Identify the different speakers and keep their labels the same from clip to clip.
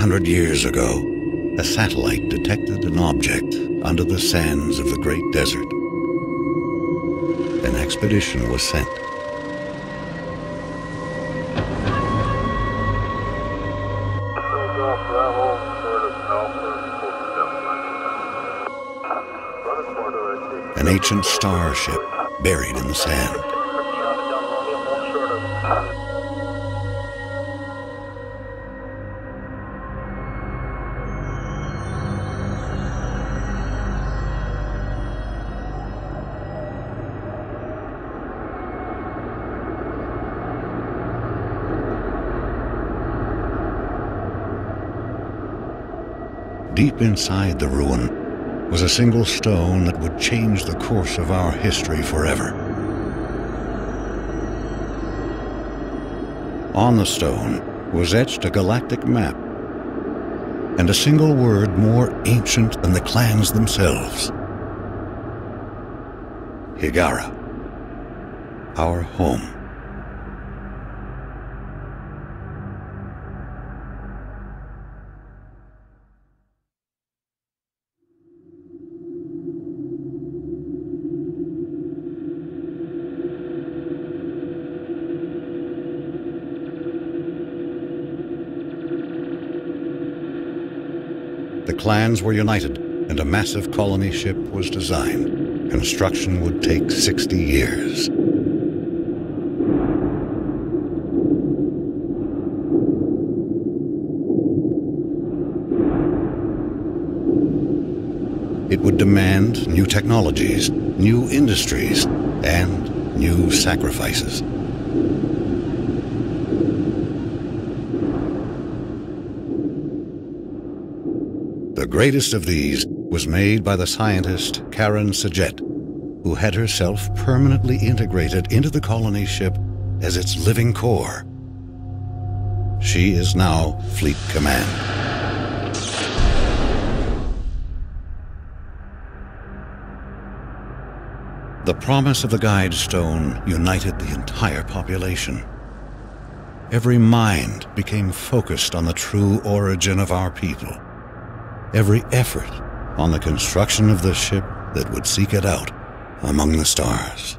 Speaker 1: 100 years ago, a satellite detected an object under the sands of the Great Desert. An expedition was sent. An ancient starship buried in the sand. Deep inside the ruin was a single stone that would change the course of our history forever. On the stone was etched a galactic map and a single word more ancient than the clans themselves. Hiigara, our home. The clans were united, and a massive colony ship was designed. Construction would take 60 years. It would demand new technologies, new industries, and new sacrifices. The greatest of these was made by the scientist Karen Sajet, who had herself permanently integrated into the colony ship as its living core. She is now Fleet Command. The promise of the Guide Stone united the entire population. Every mind became focused on the true origin of our people. Every effort on the construction of the ship that would seek it out among the stars.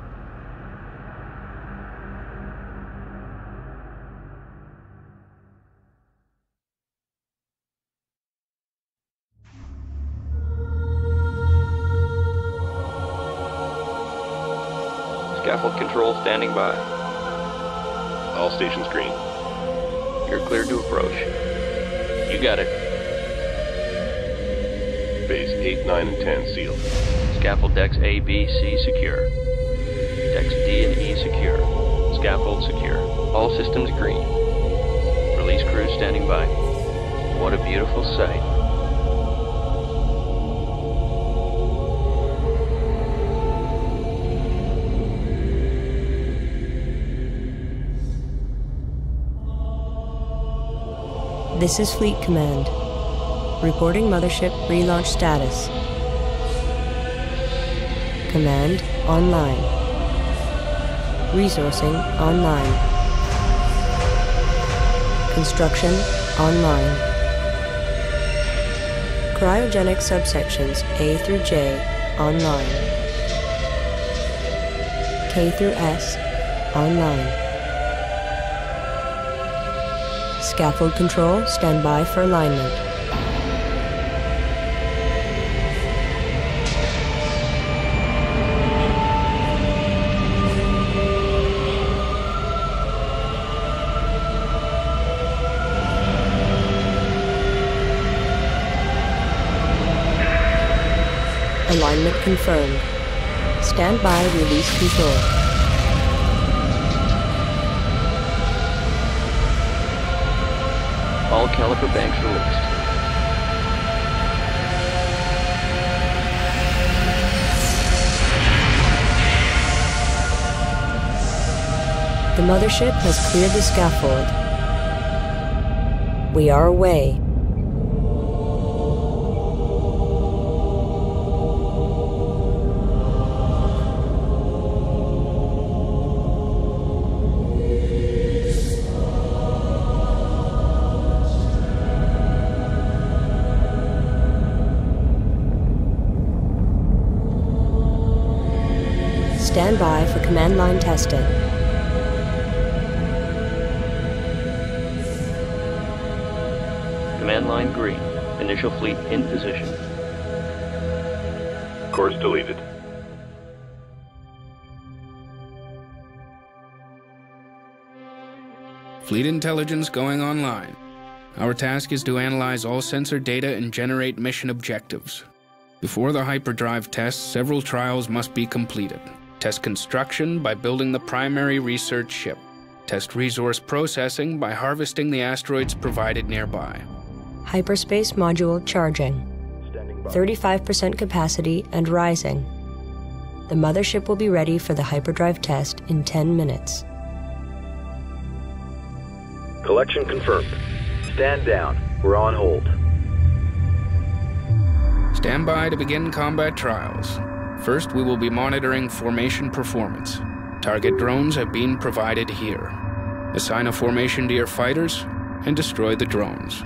Speaker 2: Scaffold control standing by.
Speaker 3: All stations green.
Speaker 2: You're cleared to approach. You got it.
Speaker 3: Bays 8, 9, and 10 sealed.
Speaker 2: Scaffold decks A, B, C secure. Decks D and E secure. Scaffold secure. All systems green. Release crew standing by. What a beautiful sight.
Speaker 4: This is Fleet Command. Reporting Mothership relaunch status. Command online. Resourcing online. Construction online. Cryogenic subsections A through J online. K through S online. Scaffold control, stand by for alignment. Alignment confirmed. Stand by, release control.
Speaker 2: All caliper banks released.
Speaker 4: The mothership has cleared the scaffold. We are away. Stand by for command line testing.
Speaker 2: Command line green. Initial fleet in position.
Speaker 3: Course deleted.
Speaker 5: Fleet intelligence going online. Our task is to analyze all sensor data and generate mission objectives. Before the hyperdrive test, several trials must be completed. Test construction by building the primary research ship. Test resource processing by harvesting the asteroids provided nearby.
Speaker 4: Hyperspace module charging. 35% capacity and rising. The mothership will be ready for the hyperdrive test in 10 minutes.
Speaker 6: Collection confirmed. Stand down. We're on hold.
Speaker 5: Stand by to begin combat trials. First, we will be monitoring formation performance. Target drones have been provided here. Assign a formation to your fighters and destroy the drones.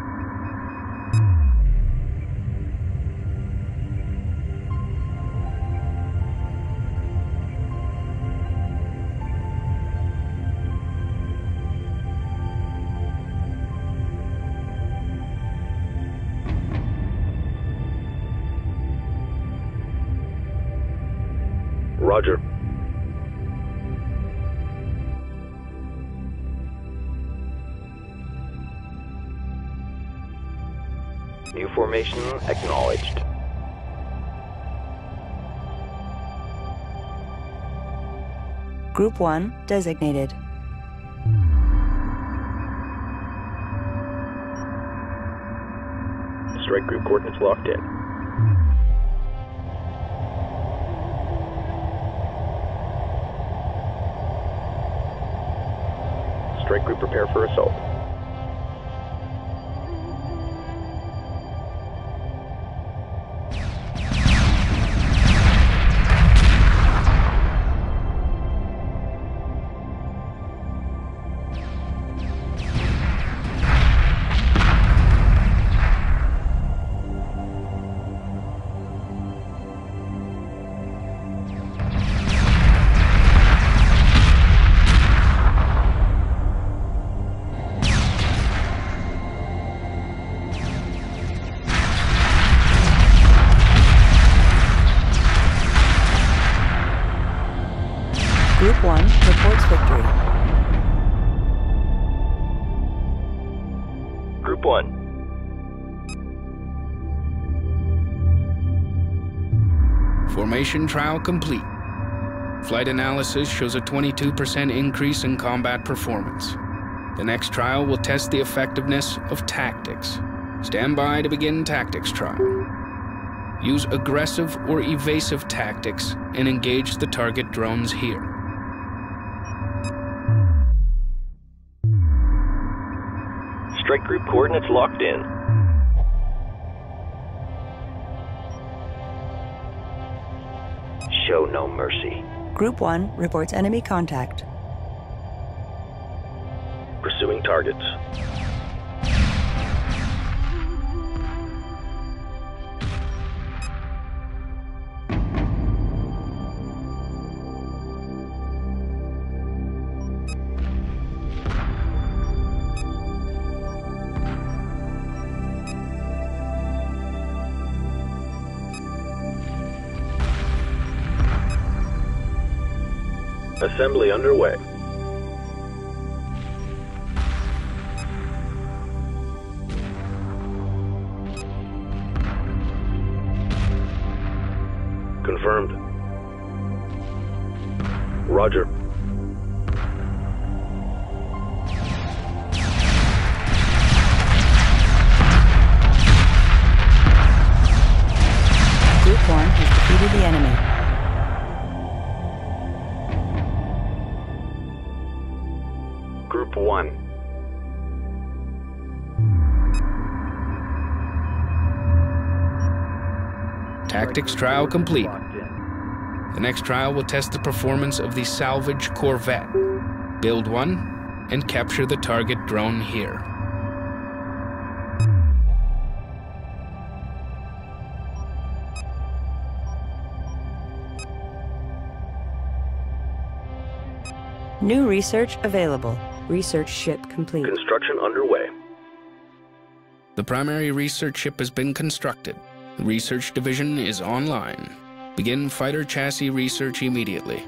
Speaker 6: Roger. New formation acknowledged.
Speaker 7: Group 1 designated.
Speaker 6: Strike group coordinates locked in. Strike group prepare for assault.
Speaker 7: Group 1 reports victory.
Speaker 6: Group 1.
Speaker 5: Formation trial complete. Flight analysis shows a 22% increase in combat performance. The next trial will test the effectiveness of tactics. Stand by to begin tactics trial. Use aggressive or evasive tactics and engage the target drones here.
Speaker 6: Strike group coordinates locked in. Show no mercy.
Speaker 7: Group 1 reports enemy contact.
Speaker 6: Pursuing targets. Assembly underway. Confirmed. Roger.
Speaker 7: Group 1 has defeated the enemy.
Speaker 6: Group 1.
Speaker 5: Tactics trial complete. The next trial will test the performance of the salvage corvette. Build one and capture the target drone here.
Speaker 7: New research available.
Speaker 4: Research ship complete.
Speaker 6: Construction underway.
Speaker 5: The primary research ship has been constructed. The research division is online. Begin fighter chassis research immediately.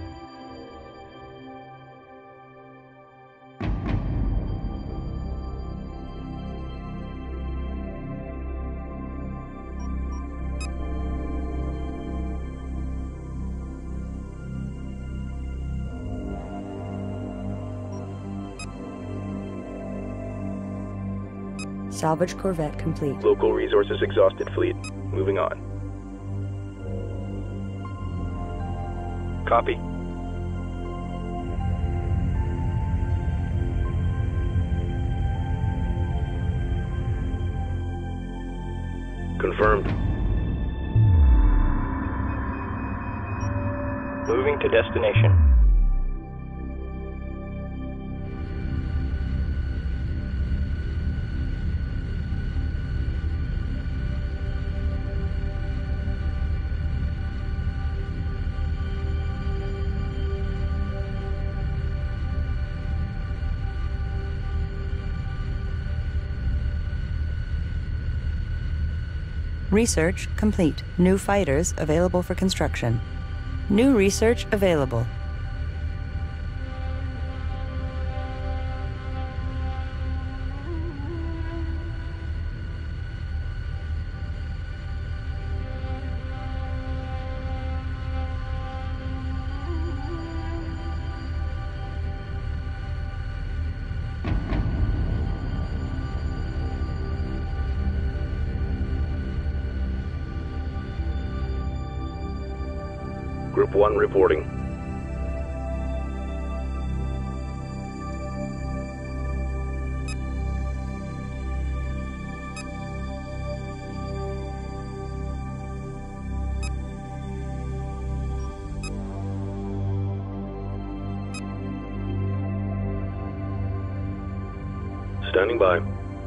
Speaker 4: Salvage corvette complete.
Speaker 6: Local resources exhausted, fleet. Moving on. Copy. Confirmed. Moving to destination.
Speaker 7: Research complete. New fighters available for construction. New research available.
Speaker 6: Group 1 reporting. Standing by.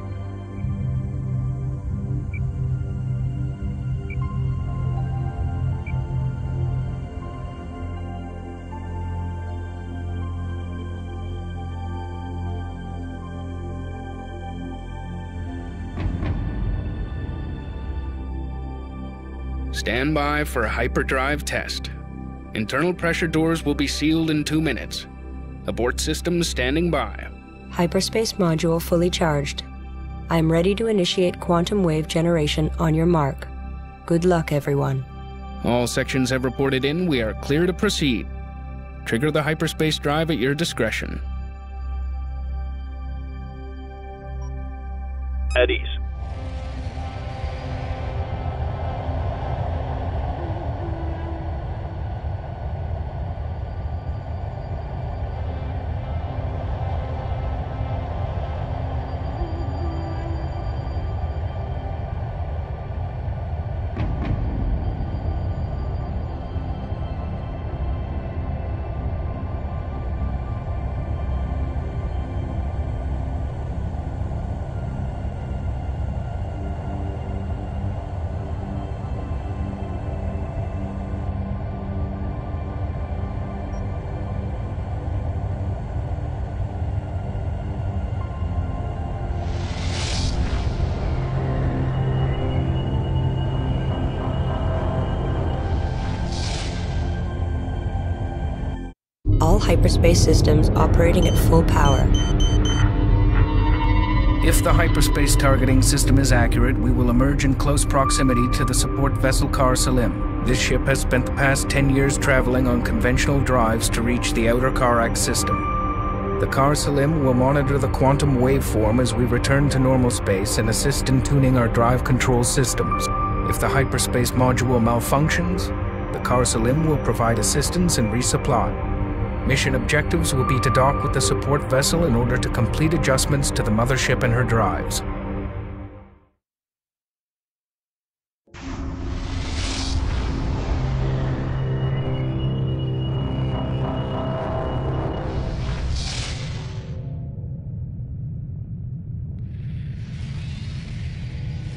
Speaker 5: Stand by for hyperdrive test. Internal pressure doors will be sealed in 2 minutes. Abort systems standing by.
Speaker 4: Hyperspace module fully charged. I am ready to initiate quantum wave generation on your mark. Good luck, everyone.
Speaker 5: All sections have reported in. We are clear to proceed. Trigger the hyperspace drive at your discretion.
Speaker 6: At ease.
Speaker 4: All hyperspace systems operating at full power.
Speaker 5: If the hyperspace targeting system is accurate, we will emerge in close proximity to the support vessel Kar Salim. This ship has spent the past 10 years traveling on conventional drives to reach the outer Karax system. The Kar Salim will monitor the quantum waveform as we return to normal space and assist in tuning our drive control systems. If the hyperspace module malfunctions, the Kar Salim will provide assistance and resupply. Mission objectives will be to dock with the support vessel in order to complete adjustments to the mothership and her drives.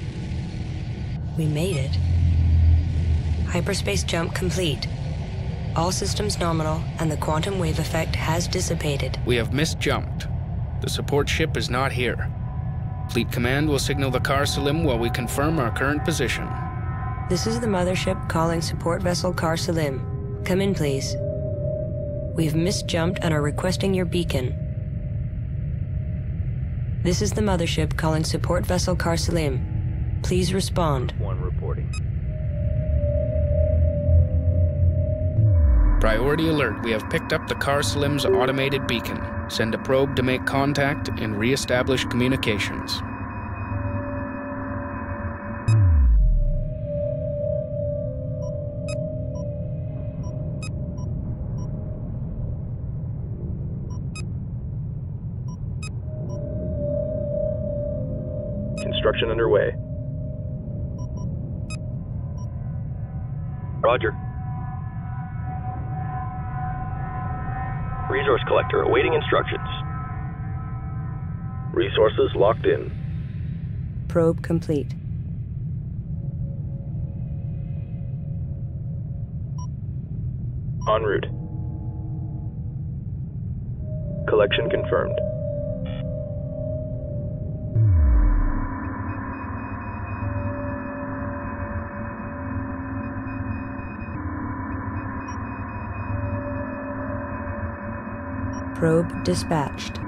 Speaker 4: We made it. Hyperspace jump complete. All systems nominal, and the quantum wave effect has dissipated.
Speaker 5: We have misjumped. The support ship is not here. Fleet Command will signal the Kar Salim while we confirm our current position.
Speaker 4: This is the mothership calling support vessel Kar Salim. Come in, please. We've misjumped and are requesting your beacon. This is the mothership calling support vessel Kar Salim. Please respond.
Speaker 6: One reporting.
Speaker 5: Priority alert, we have picked up the Kar Salim's automated beacon. Send a probe to make contact and re-establish communications.
Speaker 6: Construction underway. Roger. Resource collector awaiting instructions. Resources locked in.
Speaker 7: Probe complete.
Speaker 6: En route. Collection confirmed.
Speaker 7: Probe dispatched.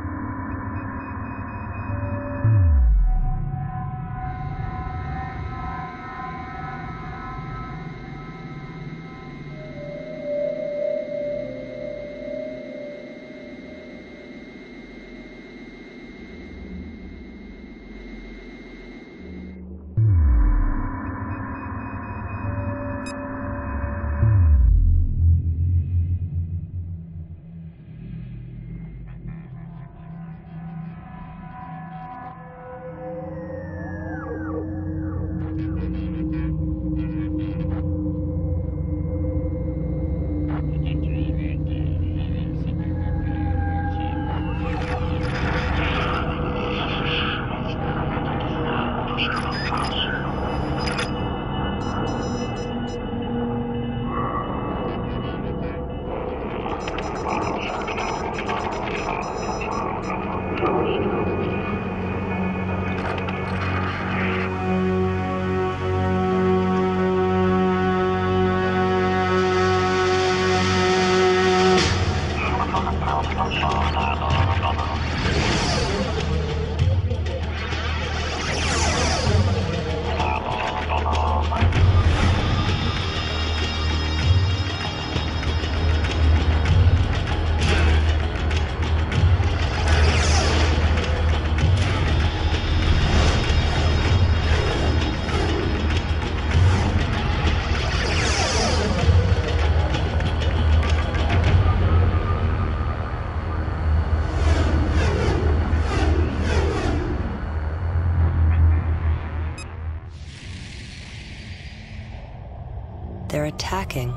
Speaker 4: They're attacking.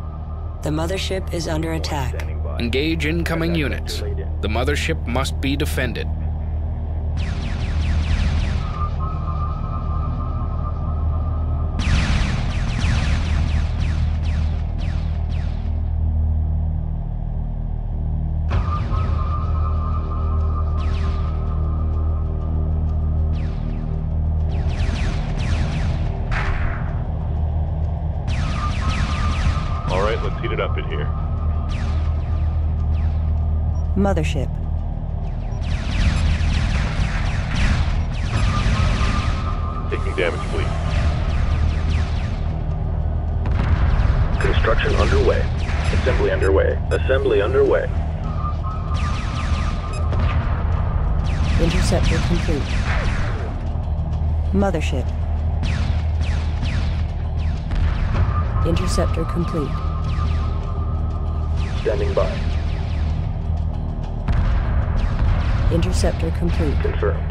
Speaker 4: The mothership is under attack.
Speaker 5: Engage incoming units. The mothership must be defended.
Speaker 3: All right, let's heat it up in here.
Speaker 7: Mothership.
Speaker 3: Taking damage, please.
Speaker 6: Construction underway. Assembly underway. Assembly underway.
Speaker 7: Interceptor complete. Mothership. Interceptor complete.
Speaker 6: Standing by.
Speaker 7: Interceptor complete.
Speaker 6: Confirmed.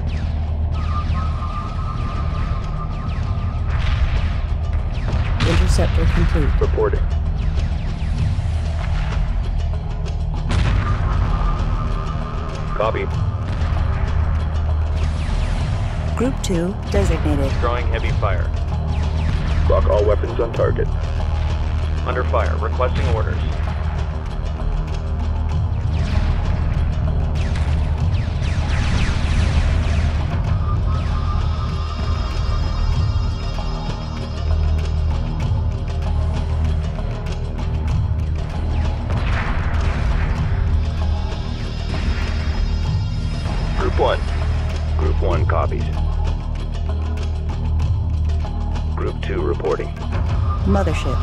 Speaker 7: Interceptor complete.
Speaker 6: Reporting. Copy.
Speaker 7: Group 2 designated.
Speaker 6: Drawing heavy fire. Lock all weapons on target. Under fire. Requesting orders.
Speaker 7: Mothership.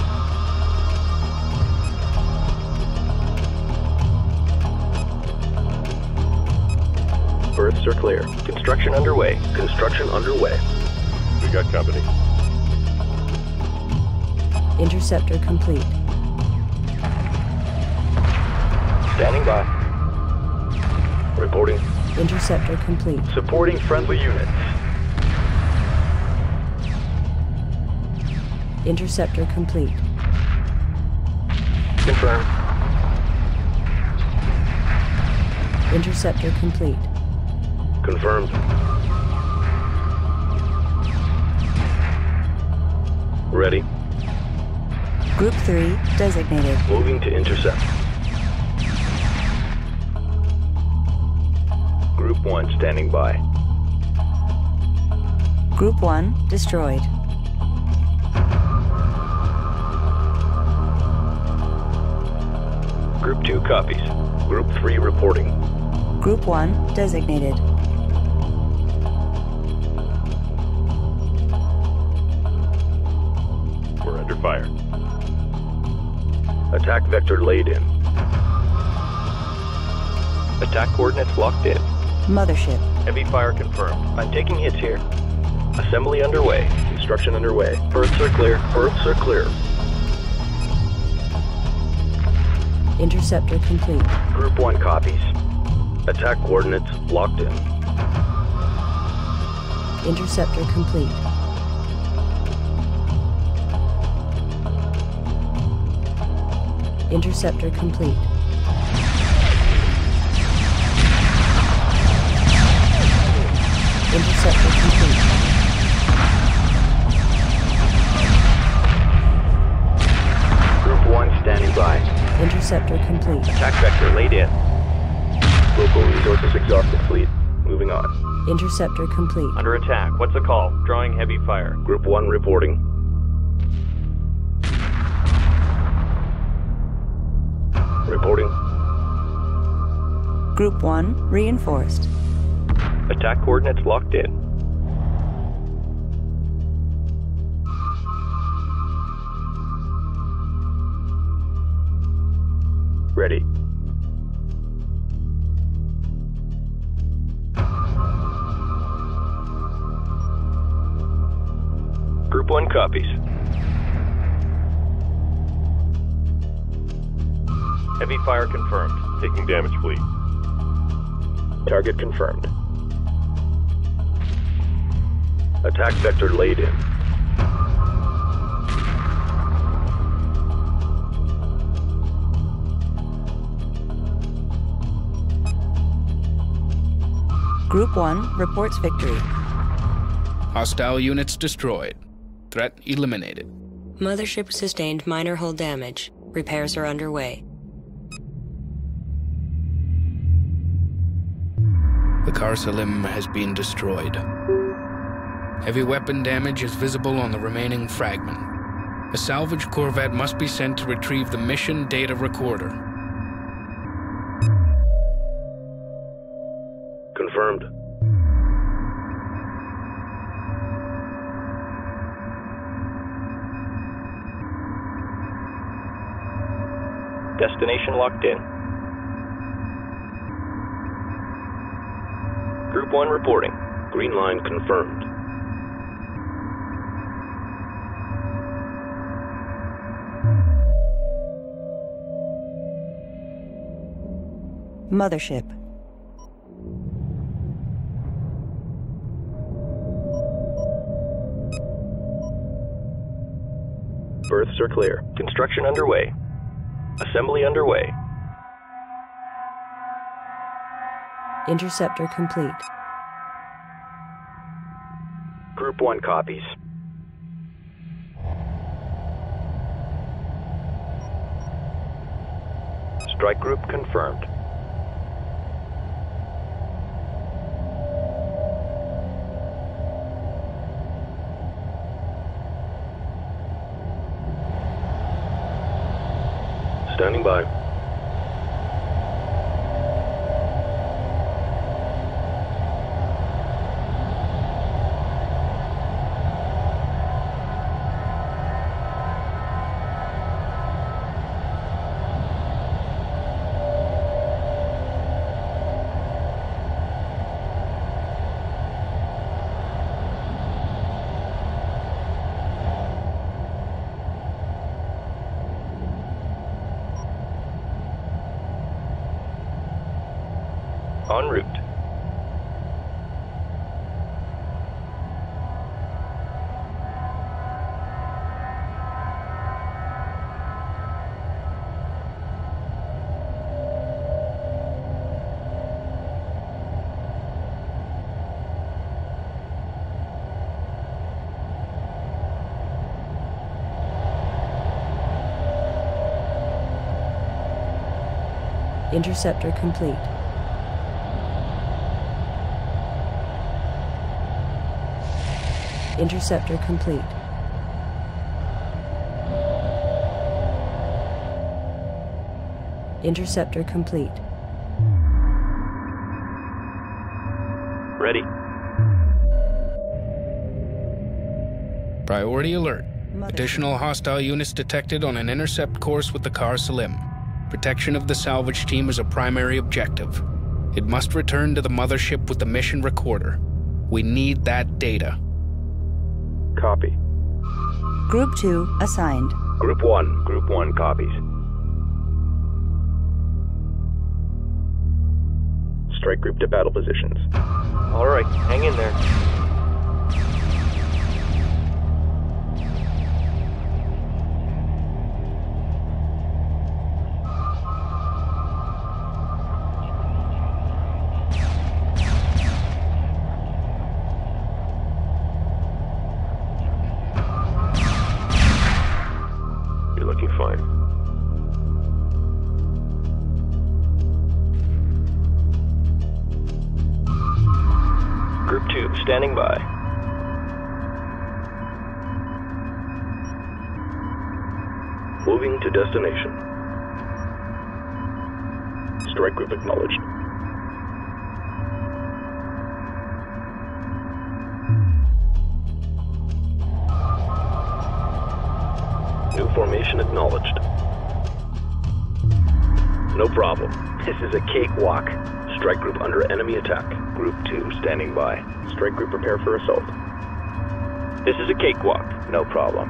Speaker 6: Berths are clear. Construction underway. Construction underway.
Speaker 3: We got company.
Speaker 7: Interceptor complete.
Speaker 6: Standing by. Reporting.
Speaker 7: Interceptor complete.
Speaker 6: Supporting friendly units.
Speaker 7: Interceptor complete.
Speaker 6: Confirmed.
Speaker 7: Interceptor complete.
Speaker 6: Confirmed. Ready.
Speaker 7: Group 3 designated.
Speaker 6: Moving to intercept. Group 1 standing by.
Speaker 7: Group 1 destroyed.
Speaker 6: Group 2 copies. Group 3 reporting.
Speaker 7: Group 1 designated.
Speaker 3: We're under fire.
Speaker 6: Attack vector laid in. Attack coordinates locked in.
Speaker 7: Mothership.
Speaker 6: Heavy fire confirmed. I'm taking hits here. Assembly underway. Construction underway. Berths are clear. Berths are clear.
Speaker 7: Interceptor complete.
Speaker 6: Group 1 copies. Attack coordinates locked in.
Speaker 7: Interceptor complete. Interceptor complete. Interceptor complete.
Speaker 6: Group 1 standing by.
Speaker 7: Interceptor complete.
Speaker 6: Attack vector laid in. Local resources exhausted fleet. Moving on.
Speaker 7: Interceptor complete.
Speaker 2: Under attack. What's the call? Drawing heavy fire.
Speaker 6: Group 1 reporting. Reporting.
Speaker 7: Group 1 reinforced.
Speaker 6: Attack coordinates locked in. Ready. Group 1 copies.
Speaker 2: Heavy fire confirmed.
Speaker 3: Taking damage, fleet.
Speaker 6: Target confirmed. Attack vector laid in.
Speaker 7: Group 1 reports victory.
Speaker 5: Hostile units destroyed. Threat eliminated.
Speaker 4: Mothership sustained minor hull damage. Repairs are underway.
Speaker 5: The Kar Salim has been destroyed. Heavy weapon damage is visible on the remaining fragment. A salvage corvette must be sent to retrieve the mission data recorder.
Speaker 6: Confirmed. Destination locked in. Group 1 reporting. Green line confirmed.
Speaker 7: Mothership.
Speaker 6: Berths are clear. Construction underway. Assembly underway.
Speaker 7: Interceptor complete.
Speaker 6: Group 1 copies. Strike group confirmed. Standing by. En route.
Speaker 4: Interceptor complete. Interceptor complete. Interceptor complete.
Speaker 6: Ready.
Speaker 5: Priority alert. Additional hostile units detected on an intercept course with the Car Salim. Protection of the salvage team is a primary objective. It must return to the mothership with the mission recorder. We need that data.
Speaker 6: Copy.
Speaker 7: Group 2 assigned.
Speaker 6: Group 1 copies. Strike group to battle positions. All right, hang in there. You're looking fine. Group 2, standing by. Moving to destination. Strike group acknowledged. New formation acknowledged. No problem. This is a cakewalk. Strike group under enemy attack. Group 2 standing by. Strike group prepare for assault. This is a cakewalk. No problem.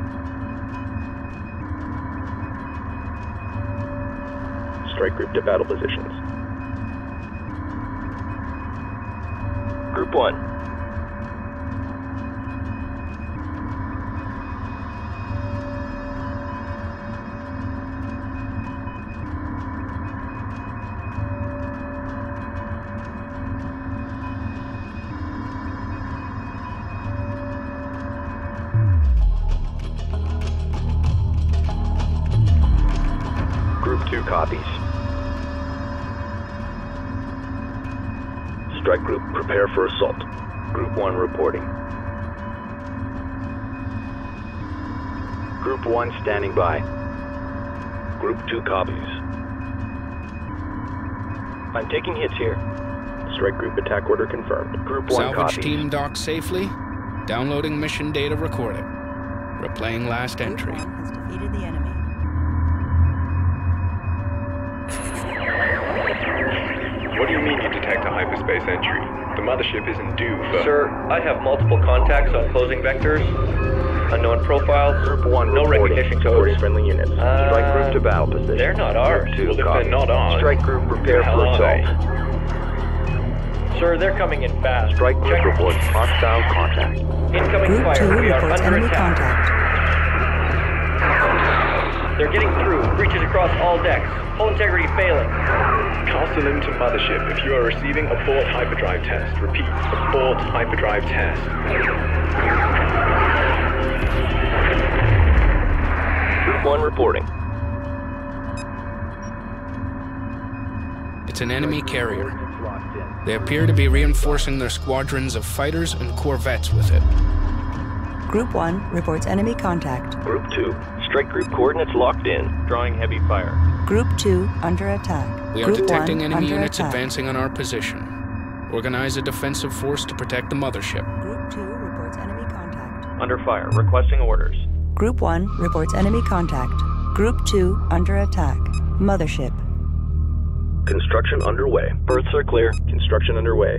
Speaker 6: Strike group to battle positions. Group 1. Group 2 copies. Strike group, prepare for assault. Group 1 reporting. Group 1 standing by. Group 2 copies. I'm taking hits here. Strike group attack order confirmed. Group 1
Speaker 5: Salvage
Speaker 6: copies.
Speaker 5: team docked safely. Downloading mission data recorded. Replaying last entry.
Speaker 7: Group 1 has defeated the enemy.
Speaker 8: What do you mean you detect a hyperspace entry? The mothership isn't due for...
Speaker 9: Sir, I have multiple contacts on closing vectors. Unknown profiles.
Speaker 6: Group 1
Speaker 9: no
Speaker 6: reporting.
Speaker 9: recognition
Speaker 6: Supporting
Speaker 9: codes.
Speaker 6: friendly units. Strike group to battle position.
Speaker 9: They're not ours.
Speaker 6: Group 2
Speaker 8: Well, if
Speaker 6: copies.
Speaker 8: they're not ours,
Speaker 6: Strike group prepare
Speaker 8: hell
Speaker 6: for
Speaker 8: are
Speaker 6: assault.
Speaker 9: Sir, they're coming in fast.
Speaker 6: Strike group
Speaker 9: Check.
Speaker 6: reports hostile contact.
Speaker 9: Incoming
Speaker 7: Group 2
Speaker 9: fire. We are
Speaker 7: reports
Speaker 9: under
Speaker 7: enemy
Speaker 9: attack.
Speaker 7: contact.
Speaker 9: They're getting through. Breaches across all decks. Hull integrity failing.
Speaker 8: Castle into mothership if you are receiving abort hyperdrive test. Repeat, abort hyperdrive test.
Speaker 6: Group 1 reporting.
Speaker 5: It's an enemy carrier. They appear to be reinforcing their squadrons of fighters and corvettes with it.
Speaker 7: Group 1 reports enemy contact.
Speaker 6: Group 2. Strike group coordinates locked in.
Speaker 9: Drawing heavy fire.
Speaker 7: Group 2 under attack.
Speaker 5: We are
Speaker 7: Group
Speaker 5: detecting
Speaker 7: 1
Speaker 5: enemy
Speaker 7: under
Speaker 5: units
Speaker 7: attack.
Speaker 5: advancing on our position. Organize a defensive force to protect the mothership.
Speaker 7: Group 2 reports enemy contact.
Speaker 9: Under fire. Requesting orders.
Speaker 7: Group 1 reports enemy contact. Group 2 under attack. Mothership.
Speaker 6: Construction underway. Berths are clear. Construction underway.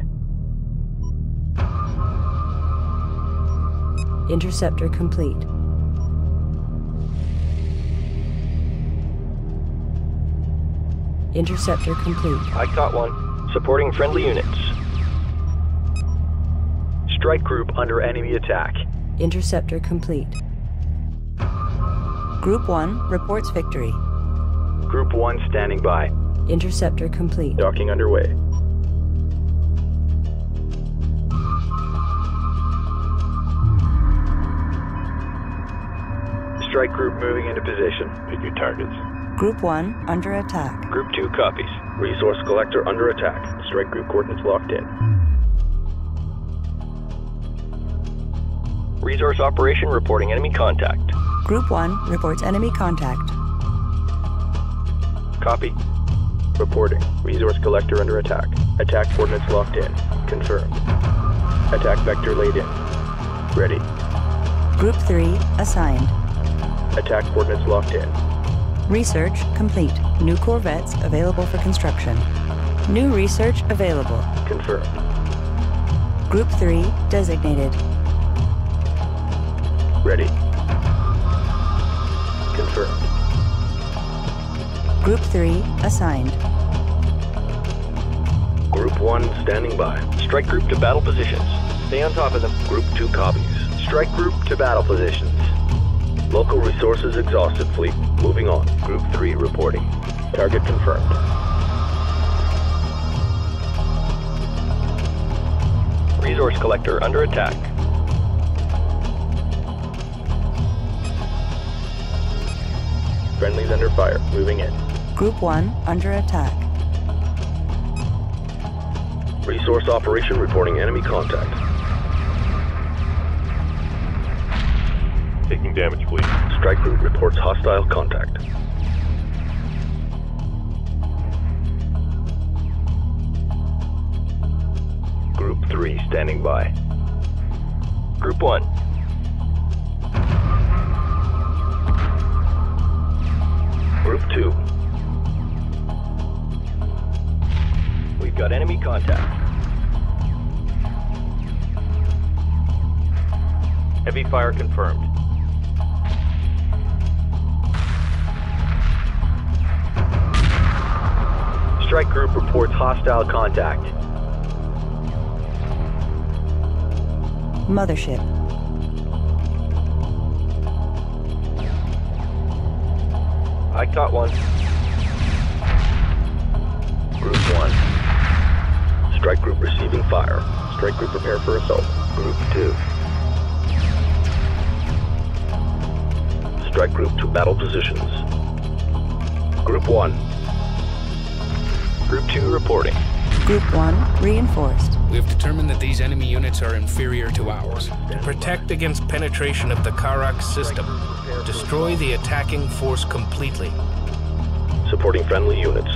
Speaker 4: Interceptor complete. Interceptor complete.
Speaker 6: I caught one. Supporting friendly units. Strike group under enemy attack.
Speaker 7: Interceptor complete. Group 1 reports victory.
Speaker 6: Group 1 standing by.
Speaker 7: Interceptor complete.
Speaker 6: Docking underway. Strike group moving into position.
Speaker 3: Pick your targets.
Speaker 7: Group 1 under attack.
Speaker 6: Group 2 copies. Resource collector under attack. Strike group coordinates locked in. Resource operation reporting enemy contact.
Speaker 7: Group 1 reports enemy contact.
Speaker 6: Copy. Reporting. Resource collector under attack. Attack coordinates locked in. Confirmed. Attack vector laid in. Ready.
Speaker 7: Group 3 assigned.
Speaker 6: Attack coordinates locked in.
Speaker 7: Research complete. New corvettes available for construction. New research available.
Speaker 6: Confirmed.
Speaker 7: Group 3 designated.
Speaker 6: Ready. Confirmed.
Speaker 7: Group 3 assigned.
Speaker 6: Group 1 standing by. Strike group to battle positions. Stay on top of them. Group 2 copies. Strike group to battle positions. Local resources exhausted, fleet. Moving on. Group 3 reporting. Target confirmed. Resource collector under attack. Friendlies under fire. Moving in.
Speaker 7: Group 1 under attack.
Speaker 6: Resource operation reporting enemy contact.
Speaker 3: Taking damage, fleet.
Speaker 6: Strike group reports hostile contact. Group 3 standing by. Group 1. Group 2. We've got enemy contact. Heavy fire confirmed. Strike group reports hostile contact.
Speaker 7: Mothership.
Speaker 6: I caught one. Group 1. Strike group receiving fire. Strike group prepare for assault. Group 2. Strike group to battle positions. Group 1. Group 2 reporting.
Speaker 7: Group 1 reinforced.
Speaker 5: We have determined that these enemy units are inferior to ours. To protect against penetration of the Karak system, destroy the attacking force completely.
Speaker 6: Supporting friendly units.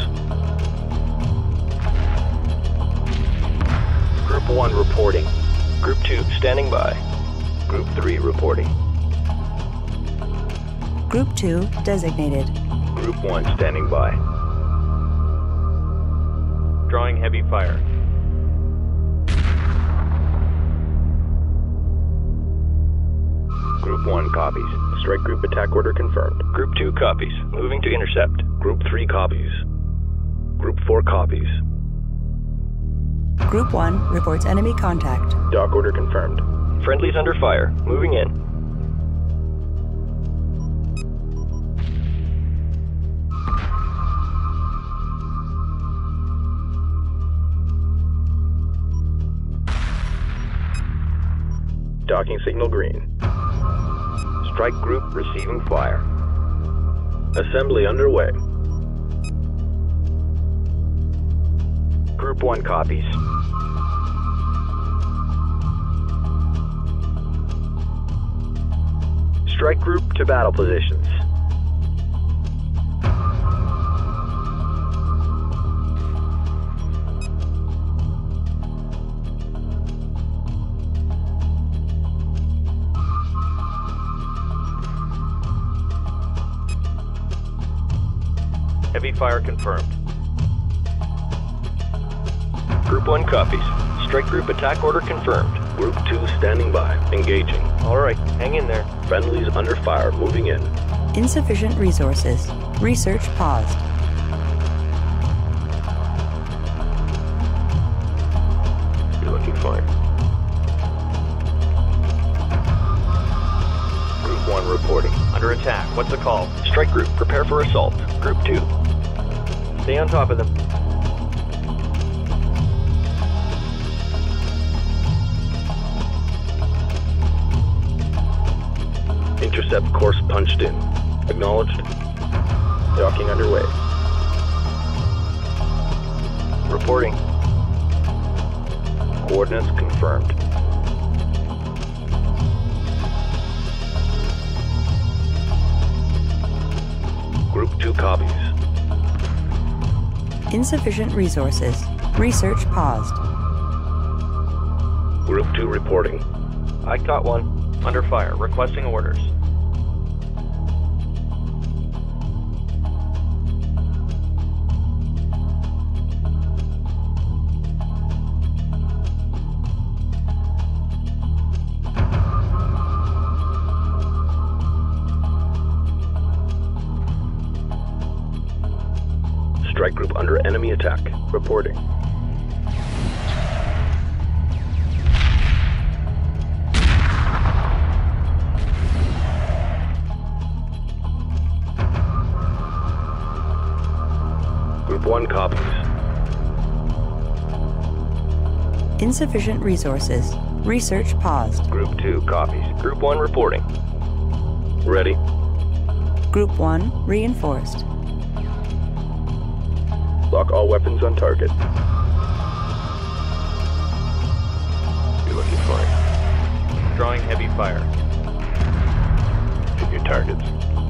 Speaker 6: Group 1 reporting. Group 2 standing by. Group 3 reporting.
Speaker 7: Group 2 designated.
Speaker 6: Group 1 standing by.
Speaker 9: Drawing heavy fire.
Speaker 6: Group 1 copies. Strike group attack order confirmed. Group 2 copies. Moving to intercept. Group 3 copies. Group 4 copies.
Speaker 7: Group 1 reports enemy contact.
Speaker 6: Dock order confirmed. Friendlies under fire. Moving in. Docking signal green. Strike group receiving fire. Assembly underway. Group 1 copies. Strike group to battle positions.
Speaker 9: Heavy fire confirmed.
Speaker 6: Group 1 copies. Strike group attack order confirmed. Group 2 standing by. Engaging.
Speaker 9: Alright, hang in there.
Speaker 6: Friendlies under fire. Moving in.
Speaker 7: Insufficient resources. Research paused.
Speaker 9: attack. What's the call?
Speaker 6: Strike Group, prepare for assault. Group 2.
Speaker 9: Stay on top of them.
Speaker 6: Intercept course punched in. Acknowledged. Docking underway. Reporting. Coordinates confirmed. Group 2 copies.
Speaker 7: Insufficient resources. Research paused.
Speaker 6: Group 2 reporting.
Speaker 9: I caught one. Under fire. Requesting orders.
Speaker 6: Strike Group under enemy attack. Reporting. Group 1 copies.
Speaker 7: Insufficient resources. Research paused.
Speaker 6: Group 2 copies. Group 1 reporting. Ready.
Speaker 7: Group 1 reinforced.
Speaker 6: Lock all weapons on target.
Speaker 3: You're looking fine.
Speaker 9: Drawing heavy fire.
Speaker 3: Hit your targets.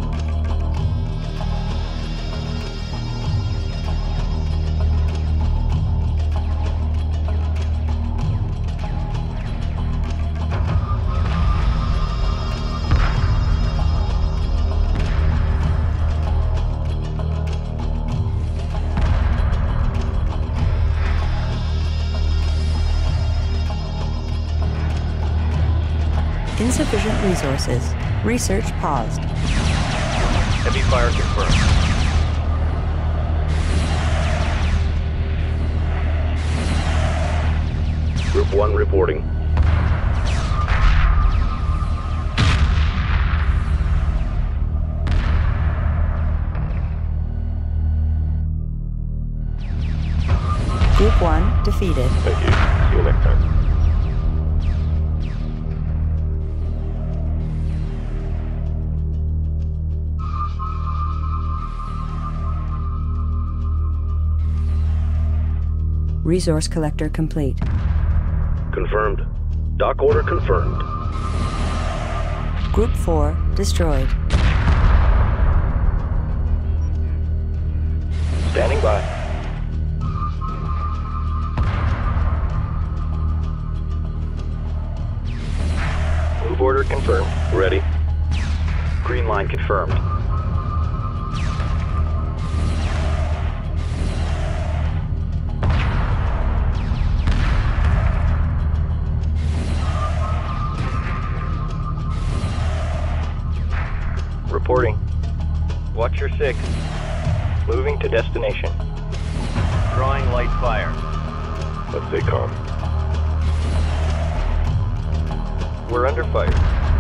Speaker 7: Insufficient resources. Research paused.
Speaker 9: Heavy fire confirmed.
Speaker 6: Group 1 reporting.
Speaker 7: Group 1 defeated.
Speaker 3: Thank you. See you next time.
Speaker 7: Resource collector complete.
Speaker 6: Confirmed. Dock order confirmed.
Speaker 7: Group 4 destroyed.
Speaker 6: Standing by. Move order confirmed. Ready. Green line confirmed. Reporting.
Speaker 9: Watch your 6.
Speaker 6: Moving to destination.
Speaker 9: Drawing light fire.
Speaker 3: Let's stay calm.
Speaker 9: We're under fire.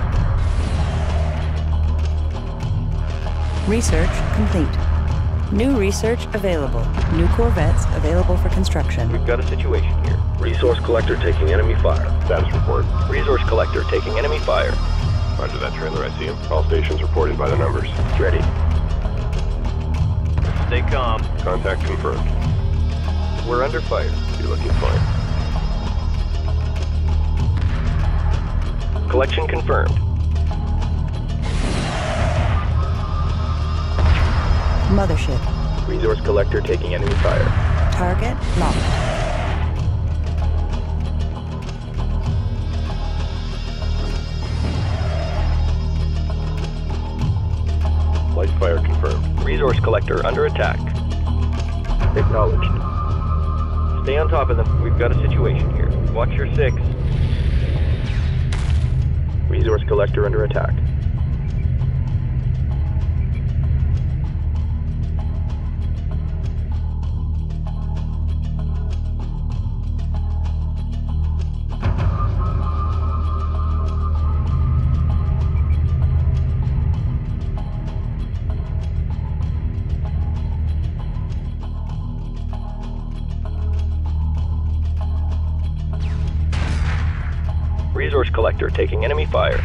Speaker 7: Research complete. New research available. New corvettes available for construction.
Speaker 9: We've got a situation here.
Speaker 6: Resource collector taking enemy fire.
Speaker 3: Status report.
Speaker 6: Resource collector taking enemy fire.
Speaker 3: Roger that trailer, I see him. All stations reported by the numbers.
Speaker 6: Ready.
Speaker 9: Stay calm.
Speaker 3: Contact confirmed.
Speaker 9: We're under fire.
Speaker 3: You're looking fine.
Speaker 6: Collection confirmed.
Speaker 7: Mothership.
Speaker 6: Resource collector taking enemy fire.
Speaker 7: Target locked.
Speaker 3: Light fire confirmed.
Speaker 6: Resource collector under attack. Acknowledged.
Speaker 9: Stay on top of them. We've got a situation here. Watch your 6.
Speaker 6: Resource collector under attack. Collector taking enemy fire.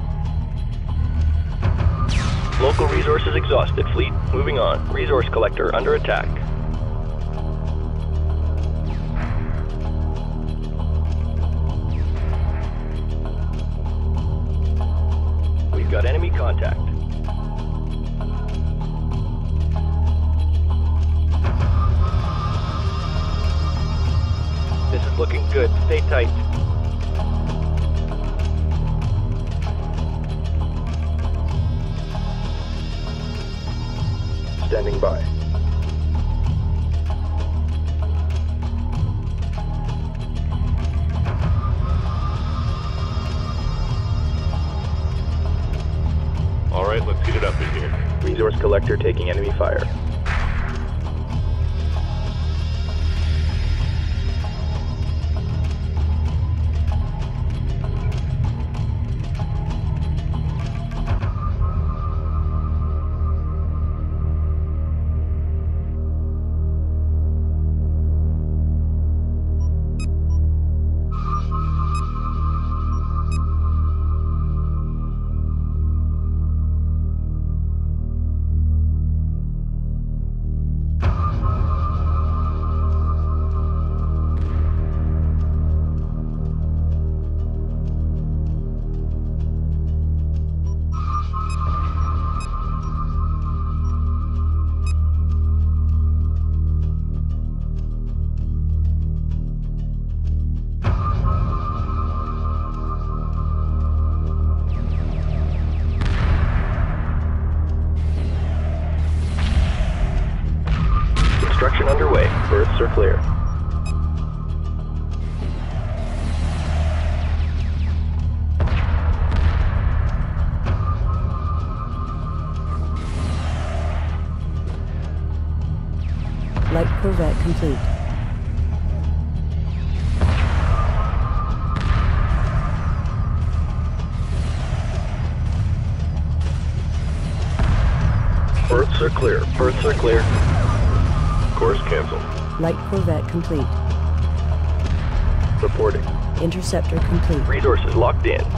Speaker 6: Local resources exhausted. Fleet, moving on. Resource Collector under attack. We've got enemy contact. This is looking good. Stay tight. Standing by.
Speaker 3: All right, let's heat it up in here.
Speaker 6: Resource Collector taking enemy fire. Construction underway. Berths are clear.
Speaker 7: Light corvette complete.
Speaker 6: Berths are clear. Berths are clear.
Speaker 3: Course canceled.
Speaker 7: Light corvette complete.
Speaker 6: Reporting.
Speaker 7: Interceptor complete.
Speaker 6: Resources locked in.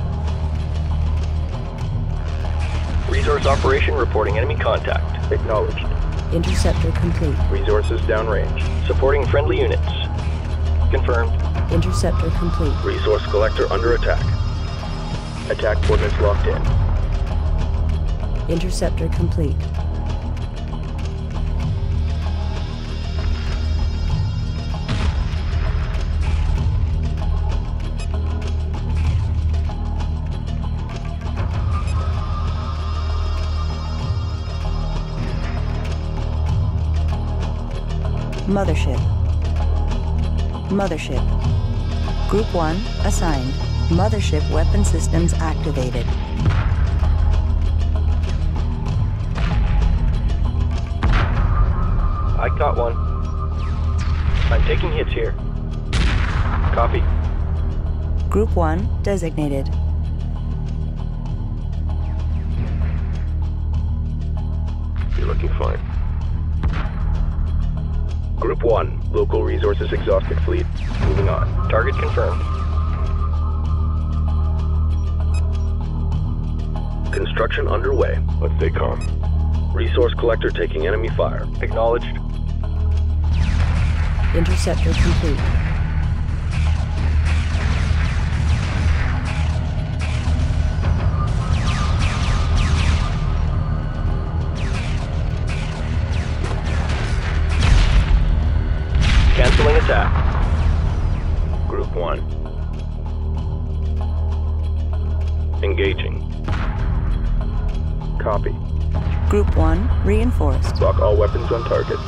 Speaker 6: Resource operation reporting enemy contact. Acknowledged.
Speaker 7: Interceptor complete.
Speaker 6: Resources downrange. Supporting friendly units. Confirmed.
Speaker 7: Interceptor complete.
Speaker 6: Resource Collector under attack. Attack coordinates locked in.
Speaker 7: Interceptor complete. Mothership. Mothership. Group 1 assigned. Mothership weapon systems activated.
Speaker 6: I caught one. I'm taking hits here. Copy.
Speaker 7: Group 1 designated.
Speaker 3: You're looking fine.
Speaker 6: Group 1, local resources exhausted. Fleet, moving on. Target confirmed. Construction underway.
Speaker 3: Let's stay calm.
Speaker 6: Resource Collector taking enemy fire. Acknowledged.
Speaker 7: Interceptor complete.
Speaker 6: Canceling attack. Group 1. Engaging. Copy.
Speaker 7: Group 1 reinforced.
Speaker 6: Lock all weapons on target.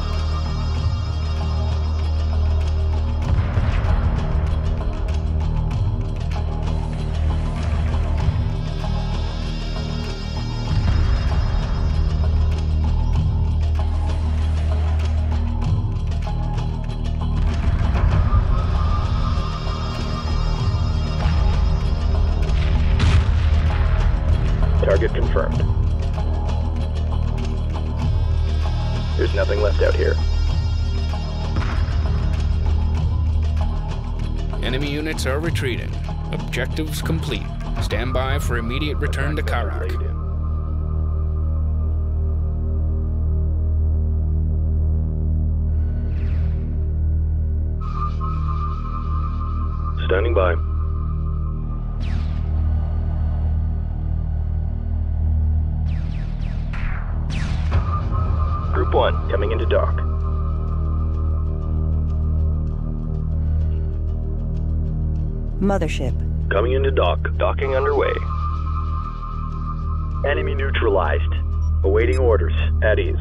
Speaker 6: Target confirmed. There's nothing left out here.
Speaker 5: Enemy units are retreating. Objectives complete. Stand by for immediate return to Karak.
Speaker 6: Standing by. Group 1, coming into dock.
Speaker 7: Mothership.
Speaker 6: Coming into dock. Docking underway. Enemy neutralized. Awaiting orders. At ease.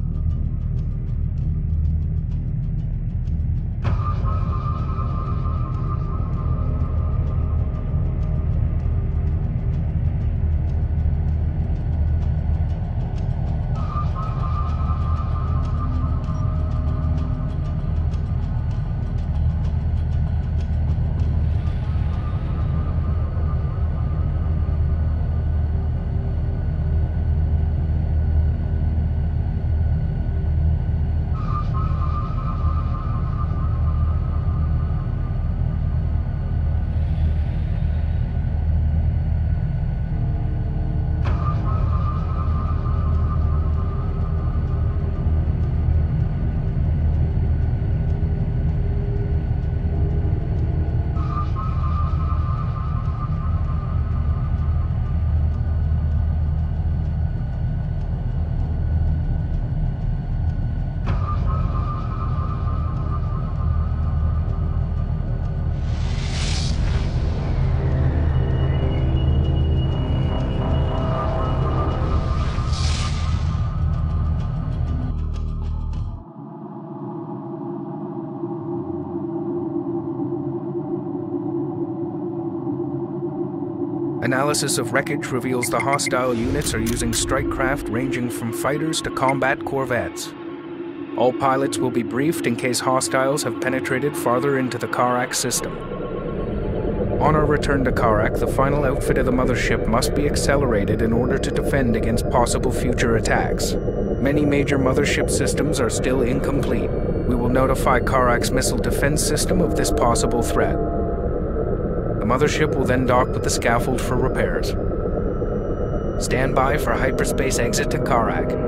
Speaker 5: Analysis of wreckage reveals the hostile units are using strike craft ranging from fighters to combat corvettes. All pilots will be briefed in case hostiles have penetrated farther into the Karak system. On our return to Karak, the final outfit of the mothership must be accelerated in order to defend against possible future attacks. Many major mothership systems are still incomplete. We will notify Karak's missile defense system of this possible threat. The mothership will then dock with the scaffold for repairs. Stand by for hyperspace exit to Karak.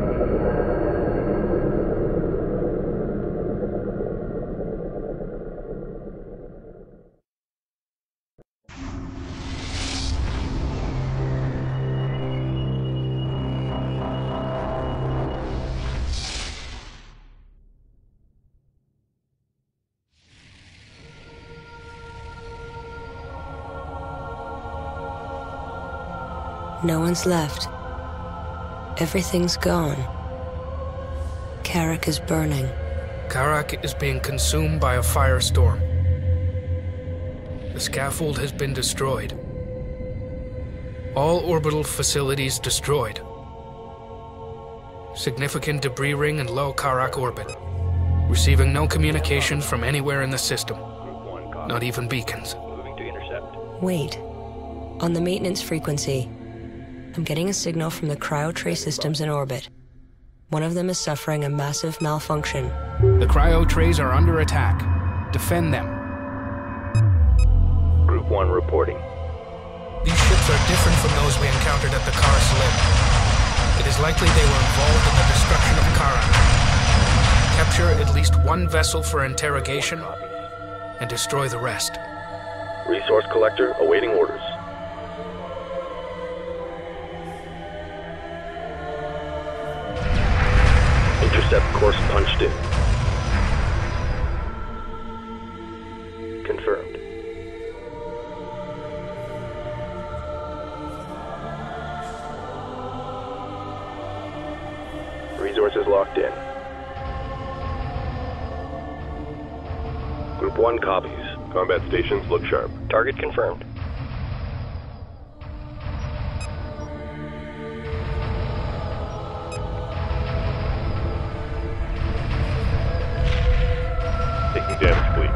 Speaker 4: No one's left. Everything's gone. Karak is burning.
Speaker 5: Karak is being consumed by a firestorm. The scaffold has been destroyed. All orbital facilities destroyed. Significant debris ring in low Karak orbit. Receiving no communications from anywhere in the system. Not even beacons.
Speaker 6: Moving to intercept.
Speaker 4: Wait. On the maintenance frequency, I'm getting a signal from the cryo tray systems in orbit. One of them is suffering a massive malfunction.
Speaker 5: The cryo trays are under attack. Defend them.
Speaker 6: Group 1 reporting.
Speaker 5: These ships are different from those we encountered at the Kar Salim. It is likely they were involved in the destruction of Karak. Capture at least one vessel for interrogation and destroy the rest.
Speaker 6: Resource collector awaiting orders. Intercept course punched in. Confirmed. Resources locked in. Group 1 copies.
Speaker 3: Combat stations look sharp.
Speaker 9: Target confirmed.
Speaker 3: Taking damage, fleet.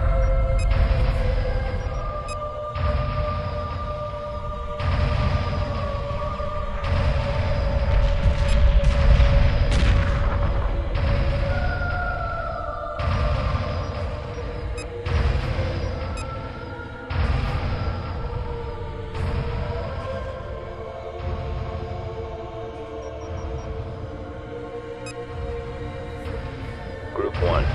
Speaker 6: 1.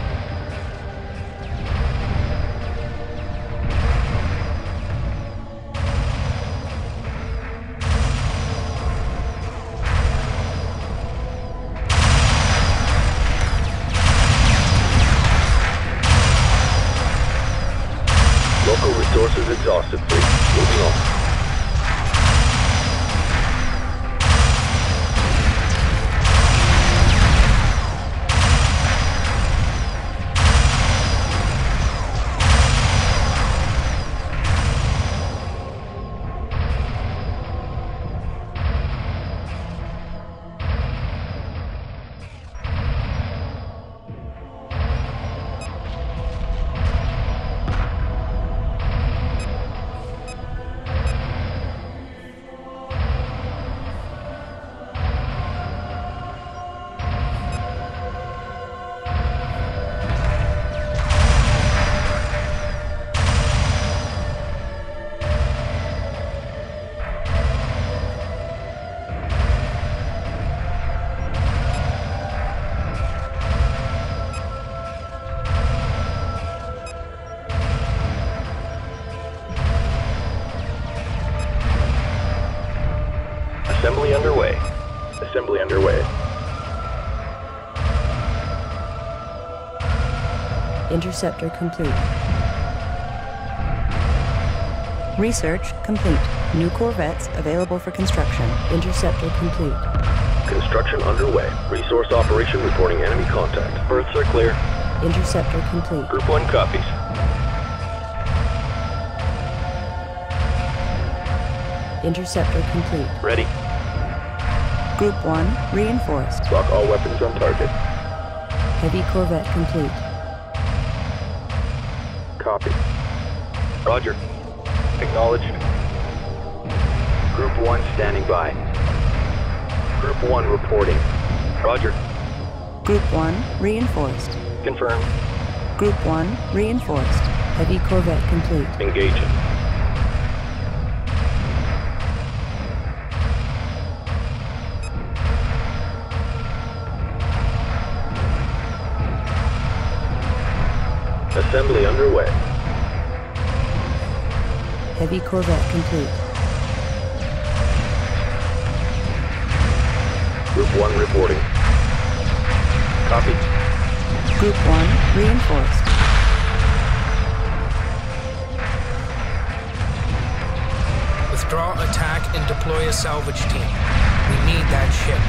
Speaker 6: Local resources exhausted, fleet. Moving on. Assembly underway. Assembly underway.
Speaker 7: Interceptor complete. Research complete. New corvettes available for construction. Interceptor complete.
Speaker 6: Construction underway. Resource operation reporting enemy contact. Berths are clear.
Speaker 7: Interceptor complete.
Speaker 6: Group 1 copies.
Speaker 7: Interceptor complete.
Speaker 6: Ready.
Speaker 7: Group 1 reinforced.
Speaker 6: Lock all weapons on target.
Speaker 7: Heavy corvette complete.
Speaker 6: Copy. Roger. Acknowledged. Group 1 standing by. Group 1 reporting. Roger.
Speaker 7: Group 1 reinforced.
Speaker 6: Confirmed.
Speaker 7: Group 1 reinforced. Heavy corvette complete.
Speaker 6: Engaging. Assembly underway.
Speaker 7: Heavy corvette complete.
Speaker 6: Group 1 reporting. Copy.
Speaker 7: Group 1 reinforced.
Speaker 5: Withdraw attack and deploy a salvage team. We need that ship.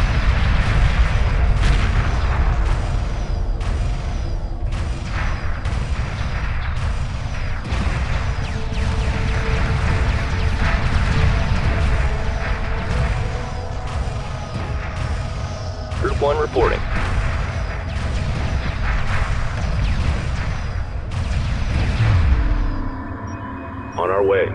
Speaker 6: Group 1 reporting. On our way.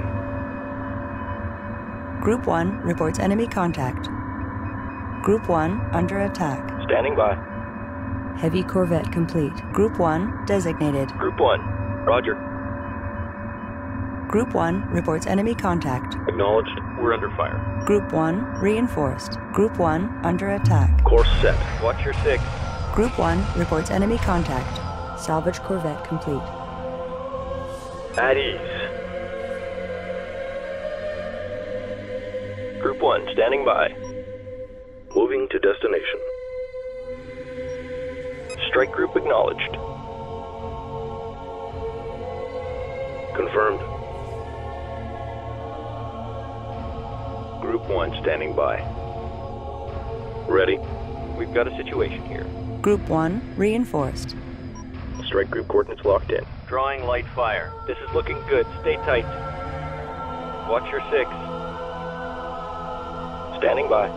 Speaker 7: Group 1 reports enemy contact. Group 1 under attack.
Speaker 6: Standing by.
Speaker 7: Heavy corvette complete. Group 1 designated.
Speaker 6: Group 1. Roger.
Speaker 7: Group 1 reports enemy contact.
Speaker 6: Acknowledged. We're under fire.
Speaker 7: Group 1 reinforced. Group 1 under attack.
Speaker 6: Course set. Watch your 6.
Speaker 7: Group 1 reports enemy contact. Salvage corvette complete.
Speaker 6: At ease. Group 1 standing by. Moving to destination. Strike group acknowledged. Confirmed. Group 1 standing by. Ready. We've got a situation here.
Speaker 7: Group 1 reinforced.
Speaker 6: Strike group coordinates locked in.
Speaker 9: Drawing light fire. This is looking good. Stay tight. Watch your 6.
Speaker 6: Standing by.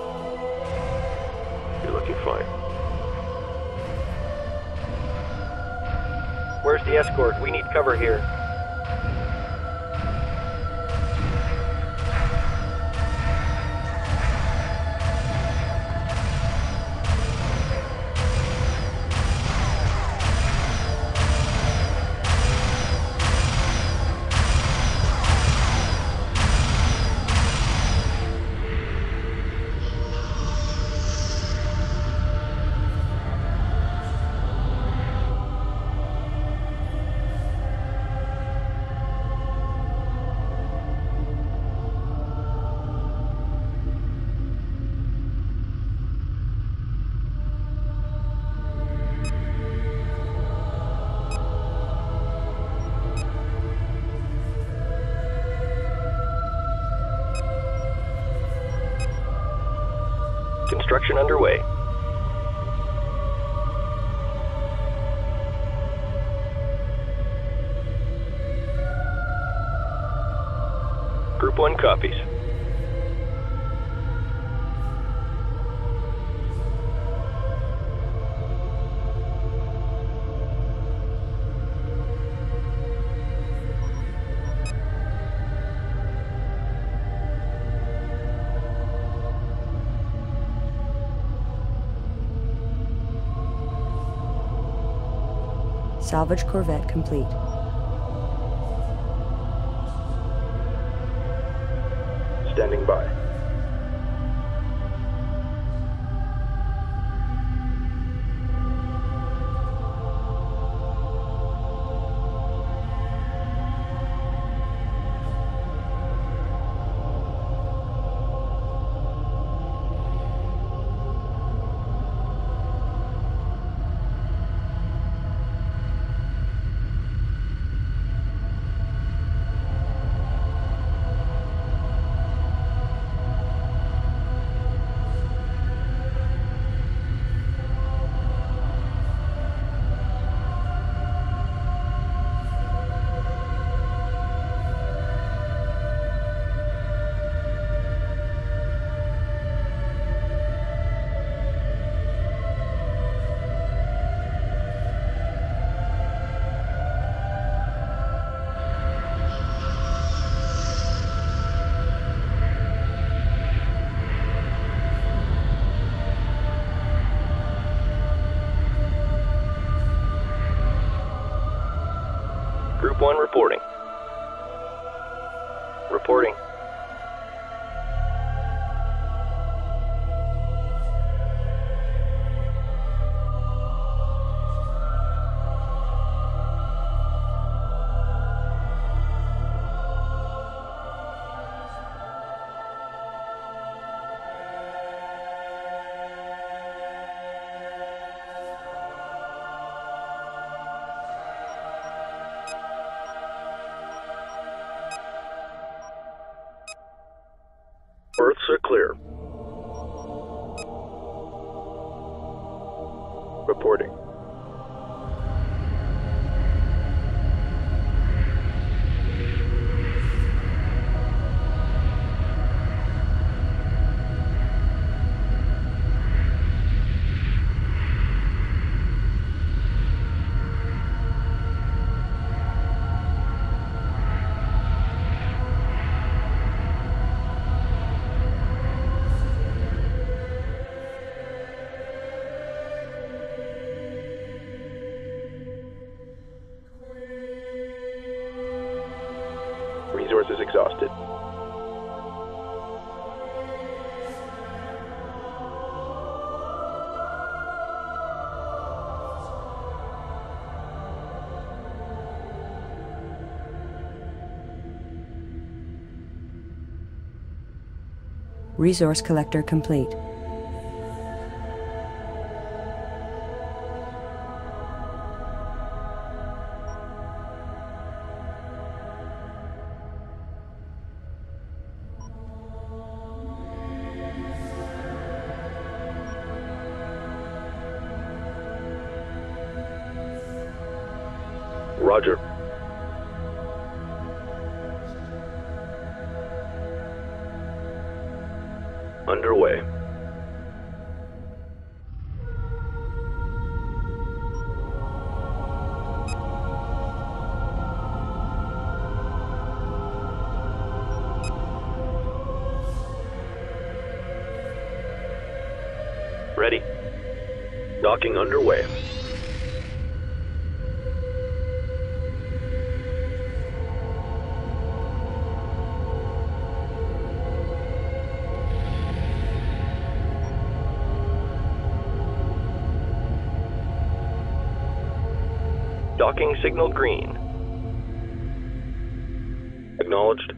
Speaker 6: You're looking fine.
Speaker 9: Where's the escort? We need cover here. Construction underway. Group 1 copies.
Speaker 7: Salvage corvette complete.
Speaker 6: Standing by. Group 1 reporting. Reporting. Berths are clear. Reporting. Resources exhausted.
Speaker 7: Resource collector complete.
Speaker 6: Roger. Underway.
Speaker 9: Ready.
Speaker 6: Docking underway.
Speaker 9: Docking signal green.
Speaker 6: Acknowledged.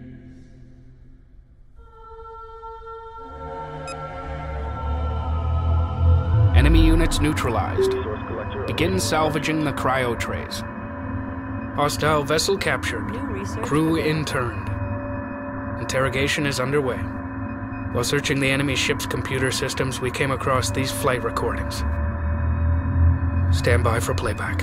Speaker 5: Enemy units neutralized. Begin salvaging the cryo trays. Hostile vessel captured. Crew interned. Interrogation is underway. While searching the enemy ship's computer systems, we came across these flight recordings. Stand by for playback.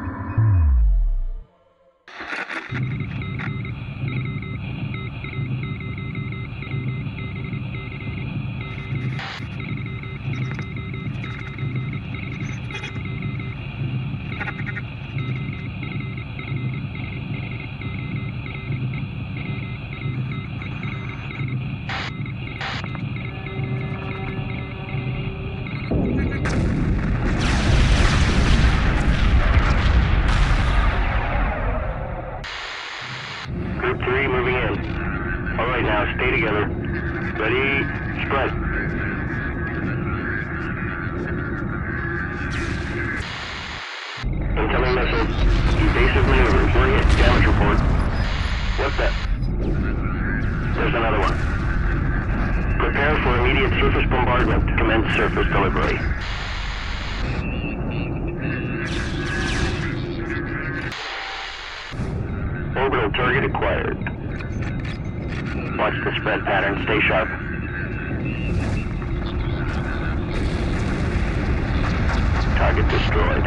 Speaker 6: Group 3 moving in. All right, now stay together. Ready, spread. Incoming missiles. Evasive maneuvers. We're hit. Damage report. What's that? There's another one. Prepare for immediate surface bombardment. Commence surface delivery. Orbital target acquired. Watch the spread pattern. Stay sharp. Target destroyed.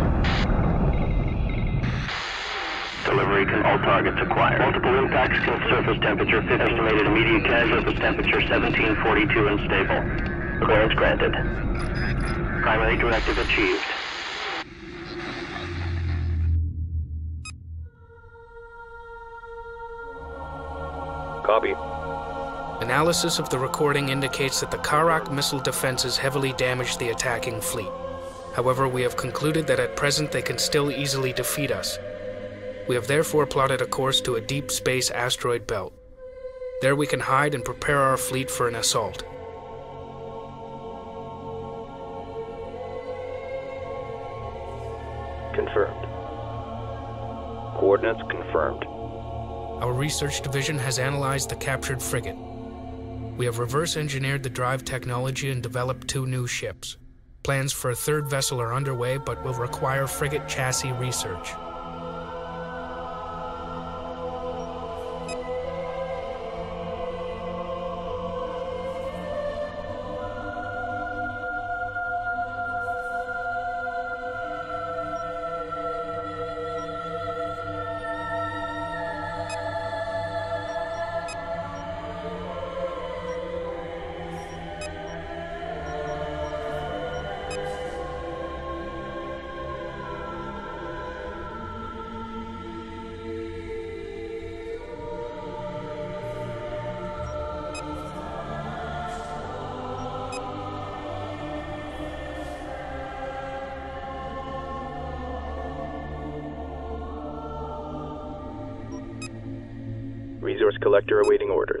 Speaker 6: Delivery can all targets acquired. Multiple impacts kill surface temperature 50. Estimated immediate casual surface temperature 1742 and stable. Clearance granted. Primary directive achieved.
Speaker 9: Copy.
Speaker 5: Analysis of the recording indicates that the Karak missile defenses heavily damaged the attacking fleet. However, we have concluded that at present they can still easily defeat us. We have therefore plotted a course to a deep space asteroid belt. There we can hide and prepare our fleet for an assault.
Speaker 9: Confirmed. Coordinates confirmed.
Speaker 5: Our research division has analyzed the captured frigate. We have reverse engineered the drive technology and developed 2 new ships. Plans for a 3rd vessel are underway, but will require frigate chassis research.
Speaker 8: Resource collector awaiting orders.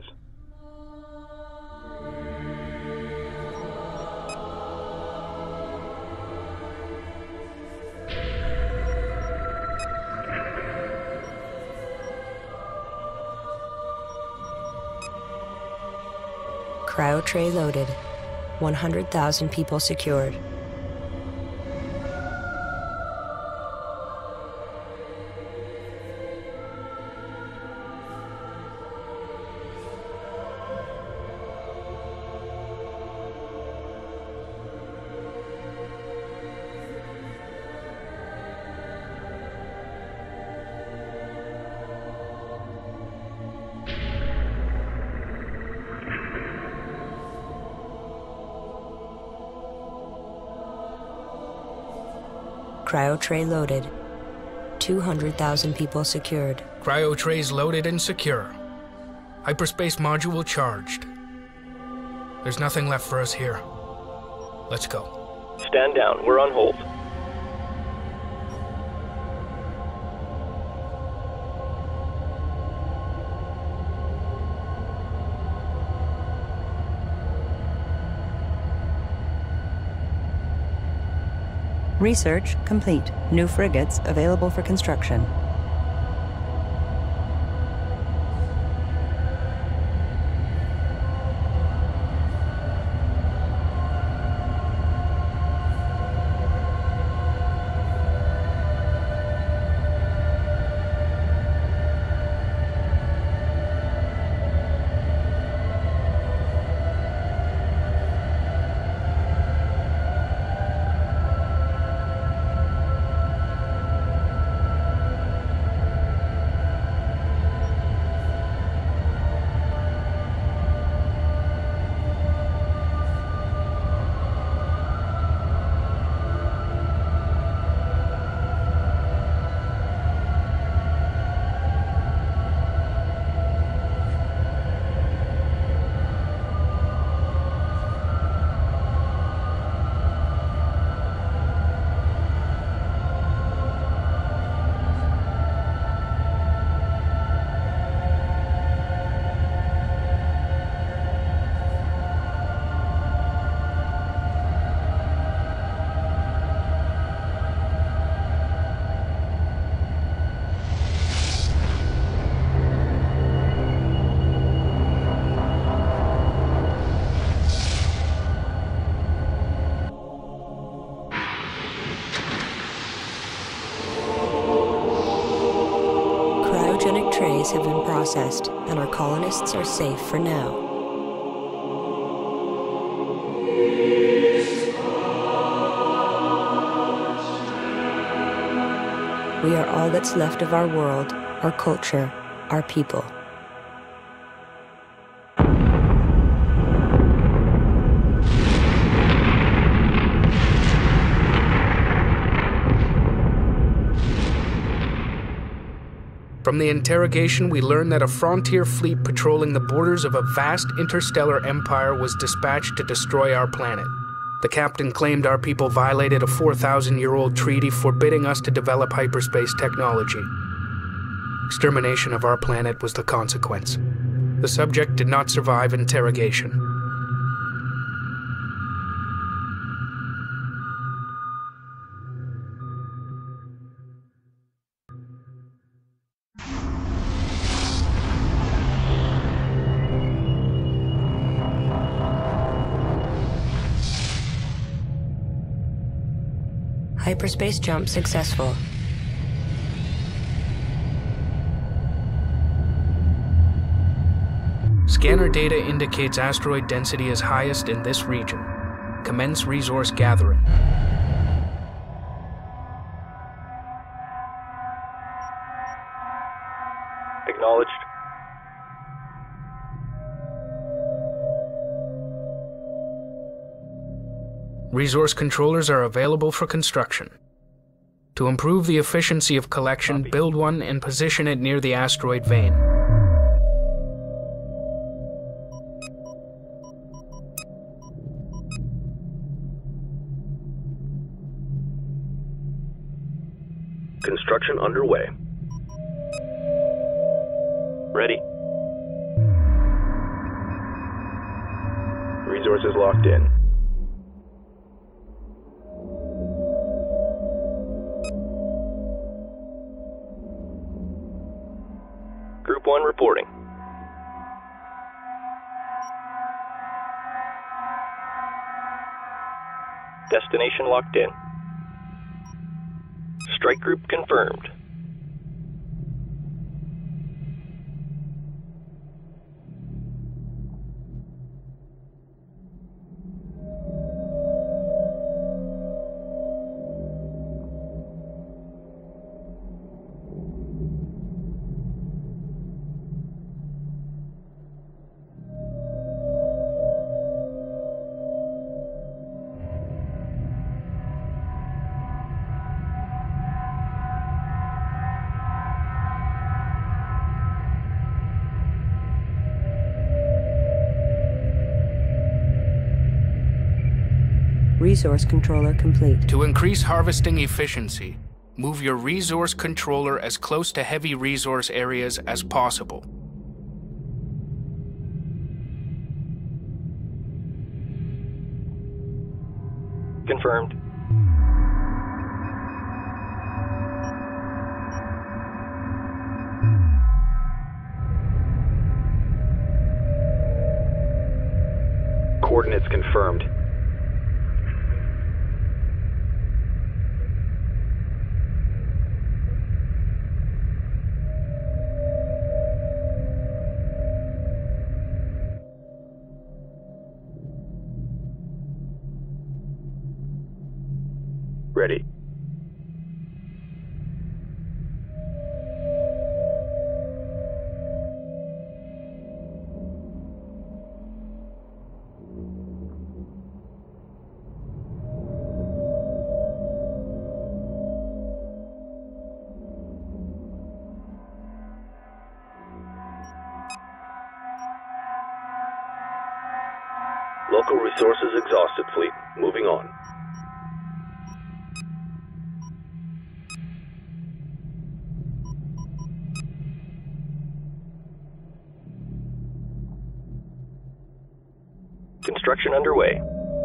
Speaker 4: Cryo tray loaded. 100,000 people secured. Cryo tray loaded. 200,000 people secured.
Speaker 5: Cryo trays loaded and secure. Hyperspace module charged. There's nothing left for us here. Let's go.
Speaker 9: Stand down. We're on hold.
Speaker 7: Research complete. New frigates available for construction.
Speaker 4: trays have been processed, and our colonists are safe for now. We are all that's left of our world, our culture, our people.
Speaker 5: From the interrogation, we learned that a frontier fleet patrolling the borders of a vast interstellar empire was dispatched to destroy our planet. The captain claimed our people violated a 4,000-year-old treaty forbidding us to develop hyperspace technology. Extermination of our planet was the consequence. The subject did not survive interrogation.
Speaker 4: Hyperspace jump successful.
Speaker 5: Scanner data indicates asteroid density is highest in this region. Commence resource gathering.
Speaker 9: Acknowledged.
Speaker 5: Resource controllers are available for construction. To improve the efficiency of collection, build one and position it near the asteroid vein.
Speaker 6: Construction underway.
Speaker 9: Ready.
Speaker 8: Resources locked in.
Speaker 9: Group 1 reporting. Destination locked in. Strike group confirmed.
Speaker 4: Resource controller complete.
Speaker 5: To increase harvesting efficiency, move your resource controller as close to heavy resource areas as possible.
Speaker 9: Confirmed.
Speaker 8: Coordinates confirmed.
Speaker 6: Ready. Local resources exhausted, fleet. Moving on.
Speaker 9: Construction underway.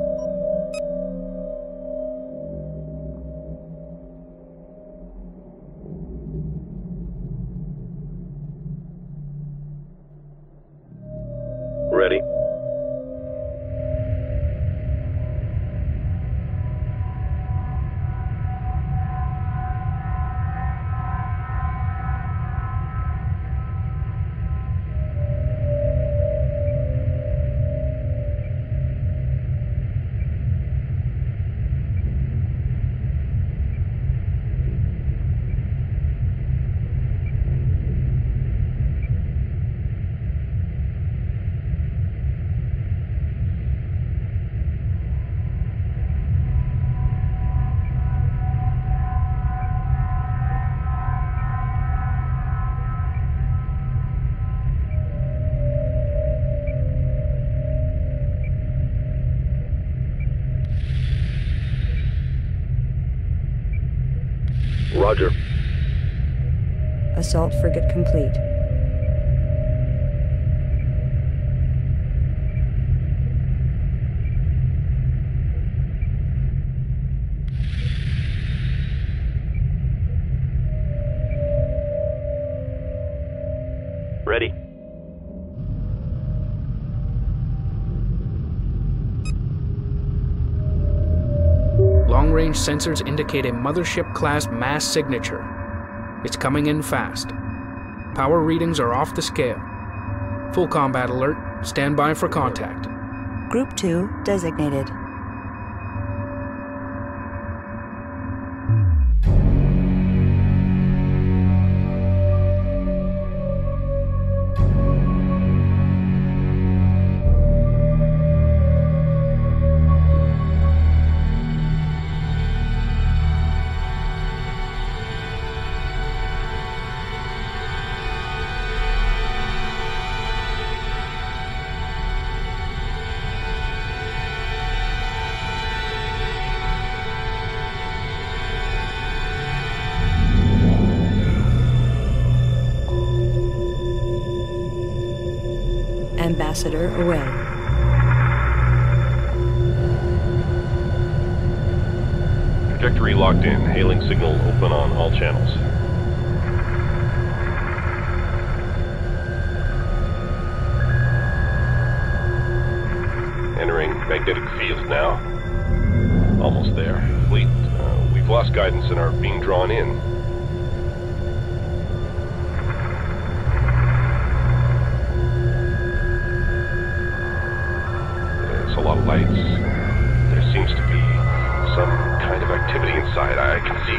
Speaker 6: Ready. Roger.
Speaker 7: Assault frigate complete.
Speaker 9: Ready.
Speaker 5: Long-range sensors indicate a mothership-class mass signature. It's coming in fast. Power readings are off the scale. Full combat alert. Stand by for contact.
Speaker 7: Group 2 designated. Ambassador away.
Speaker 3: Trajectory locked in. Hailing signal open on all channels. Entering magnetic field now. Almost there. Fleet, we've lost guidance and are being drawn in. There's a lot of lights. There seems to be some kind of activity inside. I can see.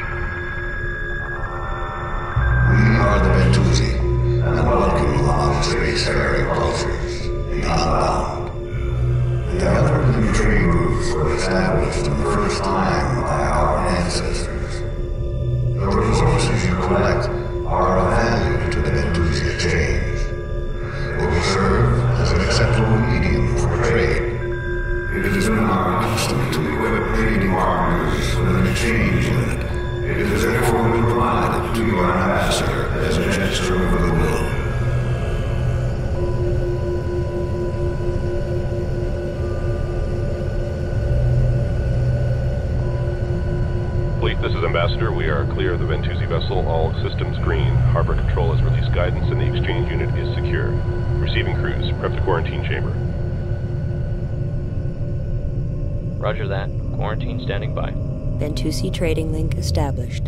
Speaker 10: We are the Bentusi, and welcome you on spacefaring cultures, beyond bound. The Albertan trade routes were established for the first time by our ancestors. The resources you collect are of value to the Bentusi exchange. They will serve as an acceptable medium for trade. It has been our custom to equip trading partners with an exchange limit. It is therefore been provided to your ambassador as a gesture of goodwill.
Speaker 3: Fleet, this is Ambassador. We are clear of the Bentusi vessel. All systems green. Harbor Control has released guidance and the exchange unit is secure. Receiving crews. Prep the quarantine chamber.
Speaker 2: Roger that. Quarantine standing by.
Speaker 4: Bentusi trading link established.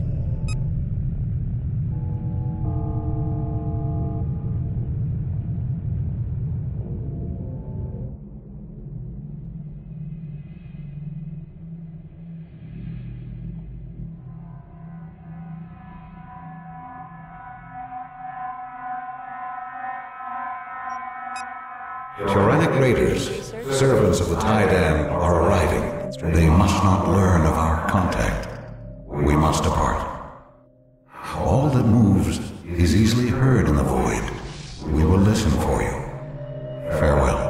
Speaker 1: Tyrannic raiders, servants of the Tydam, are arriving. They must not learn of our contact. We must depart. All that moves is easily heard in the void. We will listen for you. Farewell.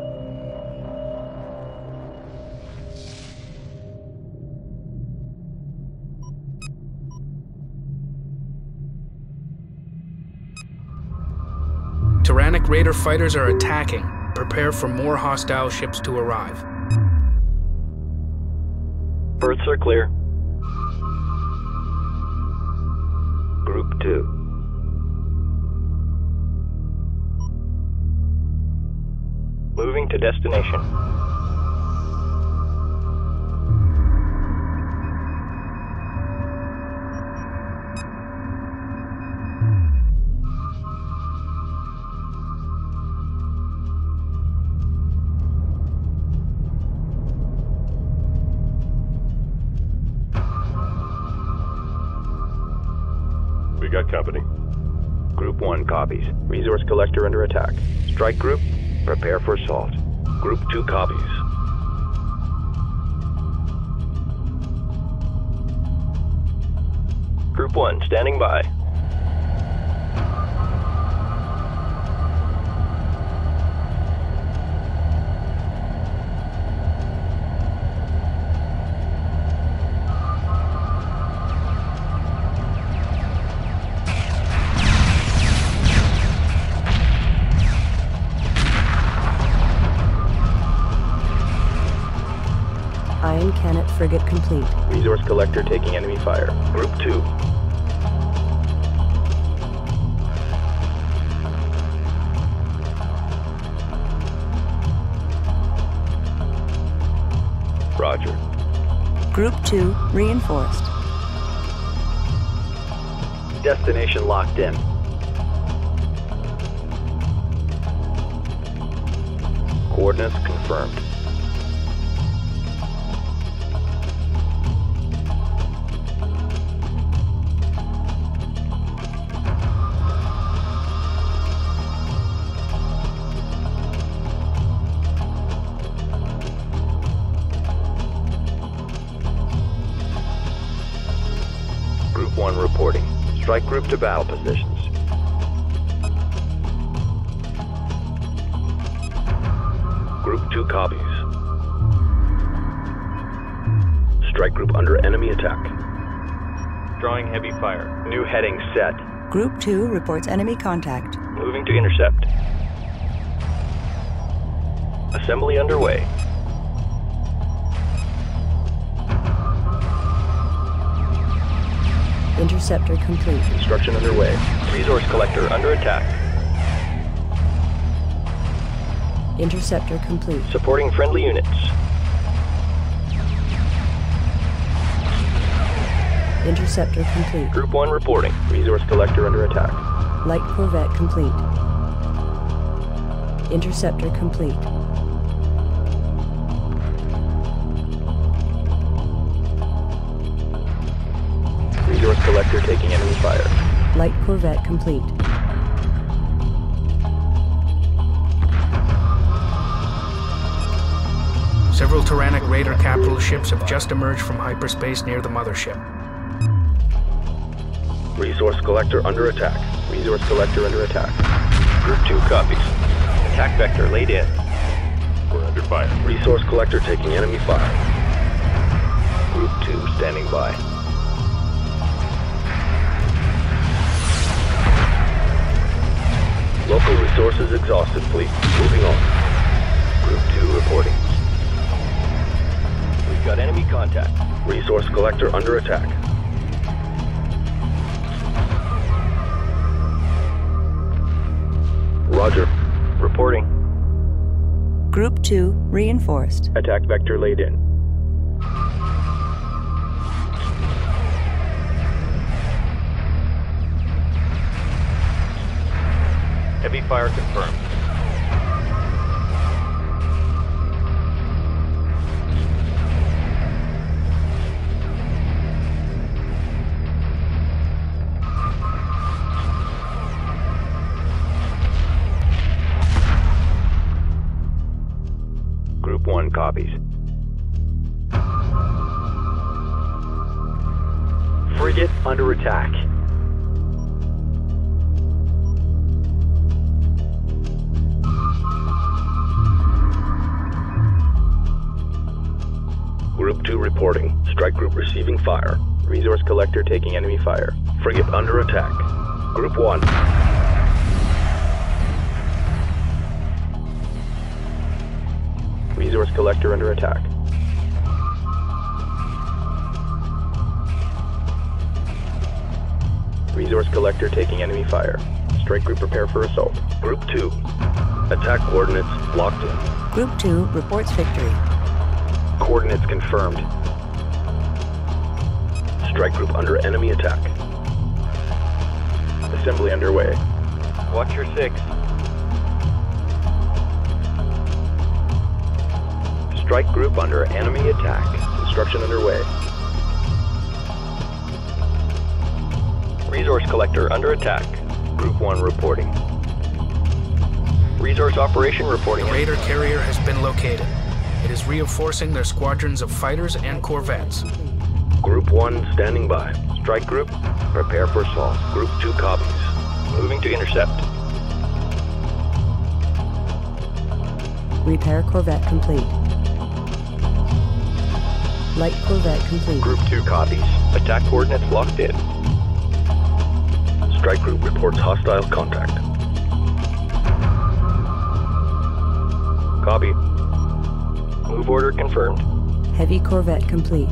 Speaker 5: Tyrannic Raider fighters are attacking. Prepare for more hostile ships to arrive.
Speaker 9: Berths are clear. Group 2. Moving to destination.
Speaker 3: We got company.
Speaker 6: Group 1 copies. Resource collector under attack. Strike group, prepare for assault. Group 2 copies. Group 1 standing by.
Speaker 7: frigate complete.
Speaker 6: Resource collector taking enemy fire. Group 2. Roger.
Speaker 7: Group 2 reinforced.
Speaker 6: Destination locked in. Coordinates confirmed. Group 1 reporting. Strike group to battle positions. Group 2 copies. Strike group under enemy attack.
Speaker 9: Drawing heavy fire.
Speaker 6: New heading set.
Speaker 7: Group 2 reports enemy contact.
Speaker 6: Moving to intercept. Assembly underway.
Speaker 7: Interceptor complete.
Speaker 6: Construction underway. Resource collector under attack.
Speaker 7: Interceptor complete.
Speaker 6: Supporting friendly units.
Speaker 7: Interceptor complete.
Speaker 6: Group 1 reporting. Resource collector under attack.
Speaker 7: Light corvette complete. Interceptor complete.
Speaker 6: Resource collector taking enemy fire.
Speaker 7: Light corvette complete.
Speaker 5: Several Tyrannic Raider capital ships have just emerged from hyperspace near the mothership.
Speaker 6: Resource collector under attack. Resource collector under attack. Group 2 copies. Attack vector laid in.
Speaker 3: We're under fire.
Speaker 6: Resource collector taking enemy fire. Group 2 standing by. Local resources exhausted, fleet. Moving on. Group 2 reporting. We've got enemy contact. Resource collector under attack. Roger. Reporting.
Speaker 7: Group 2 reinforced.
Speaker 6: Attack vector laid in.
Speaker 9: Heavy fire confirmed.
Speaker 6: Group 1 copies. Frigate under attack. Group 2 reporting. Strike group receiving fire. Resource collector taking enemy fire. Frigate under attack. Group 1. Resource collector under attack. Resource collector taking enemy fire. Strike group prepare for assault. Group 2. Attack coordinates locked in.
Speaker 7: Group 2 reports victory.
Speaker 6: Coordinates confirmed. Strike group under enemy attack. Assembly underway.
Speaker 9: Watch your 6.
Speaker 6: Strike group under enemy attack. Construction underway. Resource collector under attack. Group 1 reporting. Resource operation reporting.
Speaker 5: The Raider carrier has been located. It is reinforcing their squadrons of fighters and corvettes.
Speaker 6: Group 1 standing by. Strike group, prepare for assault. Group 2 copies. Moving to intercept.
Speaker 7: Repair corvette complete. Light corvette complete.
Speaker 6: Group 2 copies. Attack coordinates locked in. Strike group reports hostile contact. Copy. Move order confirmed.
Speaker 7: Heavy corvette complete.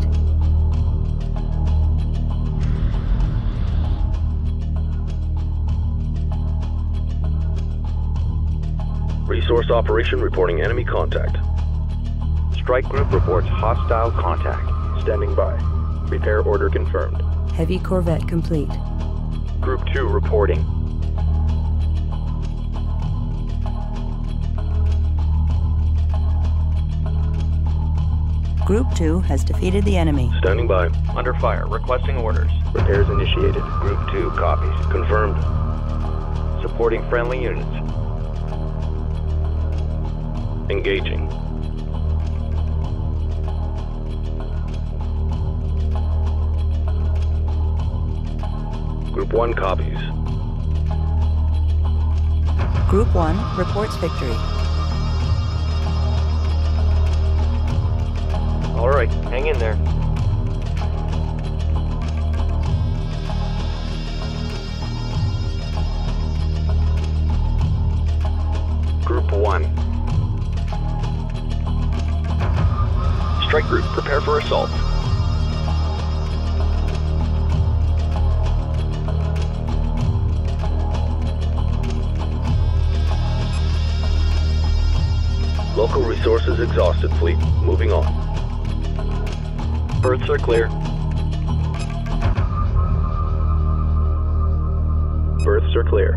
Speaker 6: Resource operation reporting enemy contact.
Speaker 9: Strike group reports hostile contact.
Speaker 8: Standing by. Repair order confirmed.
Speaker 7: Heavy corvette complete.
Speaker 9: Group 2 reporting.
Speaker 7: Group 2 has defeated the enemy.
Speaker 6: Standing by.
Speaker 9: Under fire. Requesting orders.
Speaker 8: Repairs initiated.
Speaker 9: Group 2 copies.
Speaker 6: Confirmed.
Speaker 9: Supporting friendly units.
Speaker 6: Engaging. Group 1 copies.
Speaker 7: Group 1 reports victory.
Speaker 9: All right, hang in there.
Speaker 6: Group 1.
Speaker 9: Strike group, prepare for assault.
Speaker 6: Local resources exhausted, fleet. Moving on.
Speaker 9: Berths are clear.
Speaker 8: Berths are clear.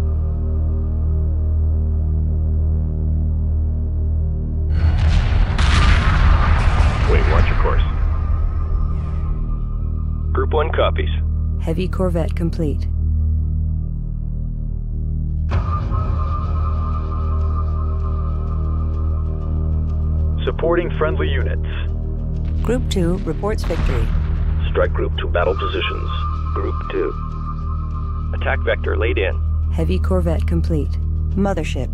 Speaker 3: Wait, watch your course.
Speaker 9: Group 1 copies.
Speaker 7: Heavy corvette complete.
Speaker 8: Supporting friendly units.
Speaker 7: Group 2 reports victory.
Speaker 6: Strike group to battle positions.
Speaker 9: Group 2. Attack vector laid in.
Speaker 7: Heavy corvette complete. Mothership.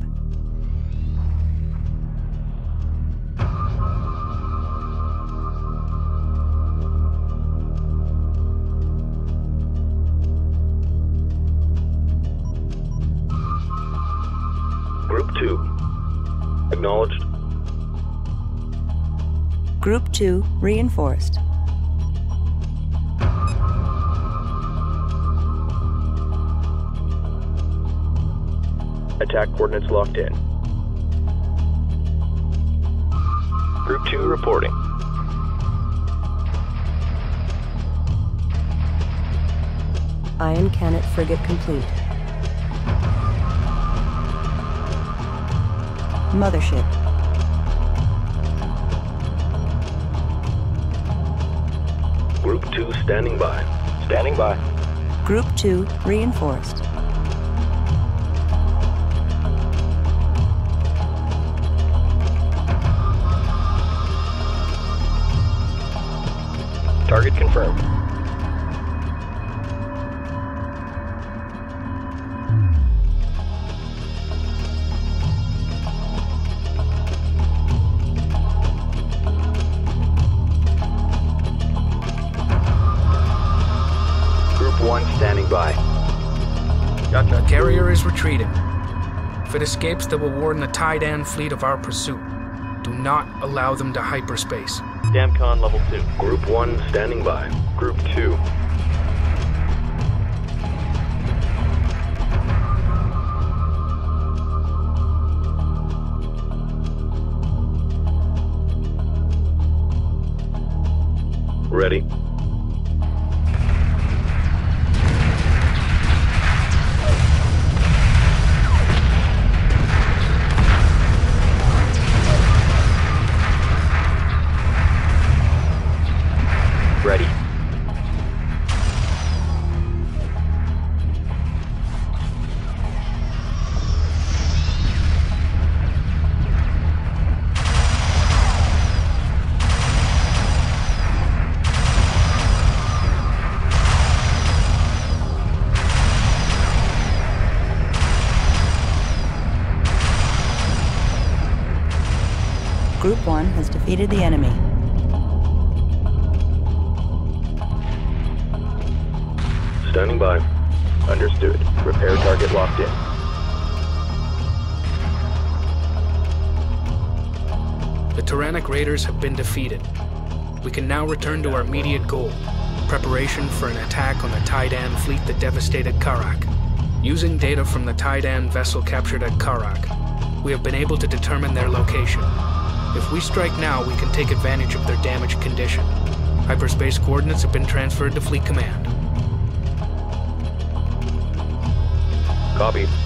Speaker 6: Group 2. Acknowledged.
Speaker 7: Group 2 reinforced.
Speaker 8: Attack coordinates locked in.
Speaker 9: Group 2 reporting.
Speaker 4: Iron Cannet frigate complete.
Speaker 7: Mothership.
Speaker 6: Group 2 standing by.
Speaker 9: Standing by.
Speaker 7: Group 2 reinforced.
Speaker 9: Target confirmed.
Speaker 6: Group 1 standing by.
Speaker 5: The carrier is retreating. If it escapes, they will warn the Tidan fleet of our pursuit. Do not allow them to hyperspace.
Speaker 9: Damcon level 2.
Speaker 6: Group 1 standing by.
Speaker 8: Group 2.
Speaker 6: Ready.
Speaker 9: Ready.
Speaker 7: Group 1 has defeated the enemy.
Speaker 6: Standing by.
Speaker 8: Understood. Repair target locked in.
Speaker 5: The Tyrannic Raiders have been defeated. We can now return to our immediate goal, preparation for an attack on the Taidan fleet that devastated Karak. Using data from the Taidan vessel captured at Karak, we have been able to determine their location. If we strike now, we can take advantage of their damaged condition. Hyperspace coordinates have been transferred to Fleet Command.
Speaker 3: Copy.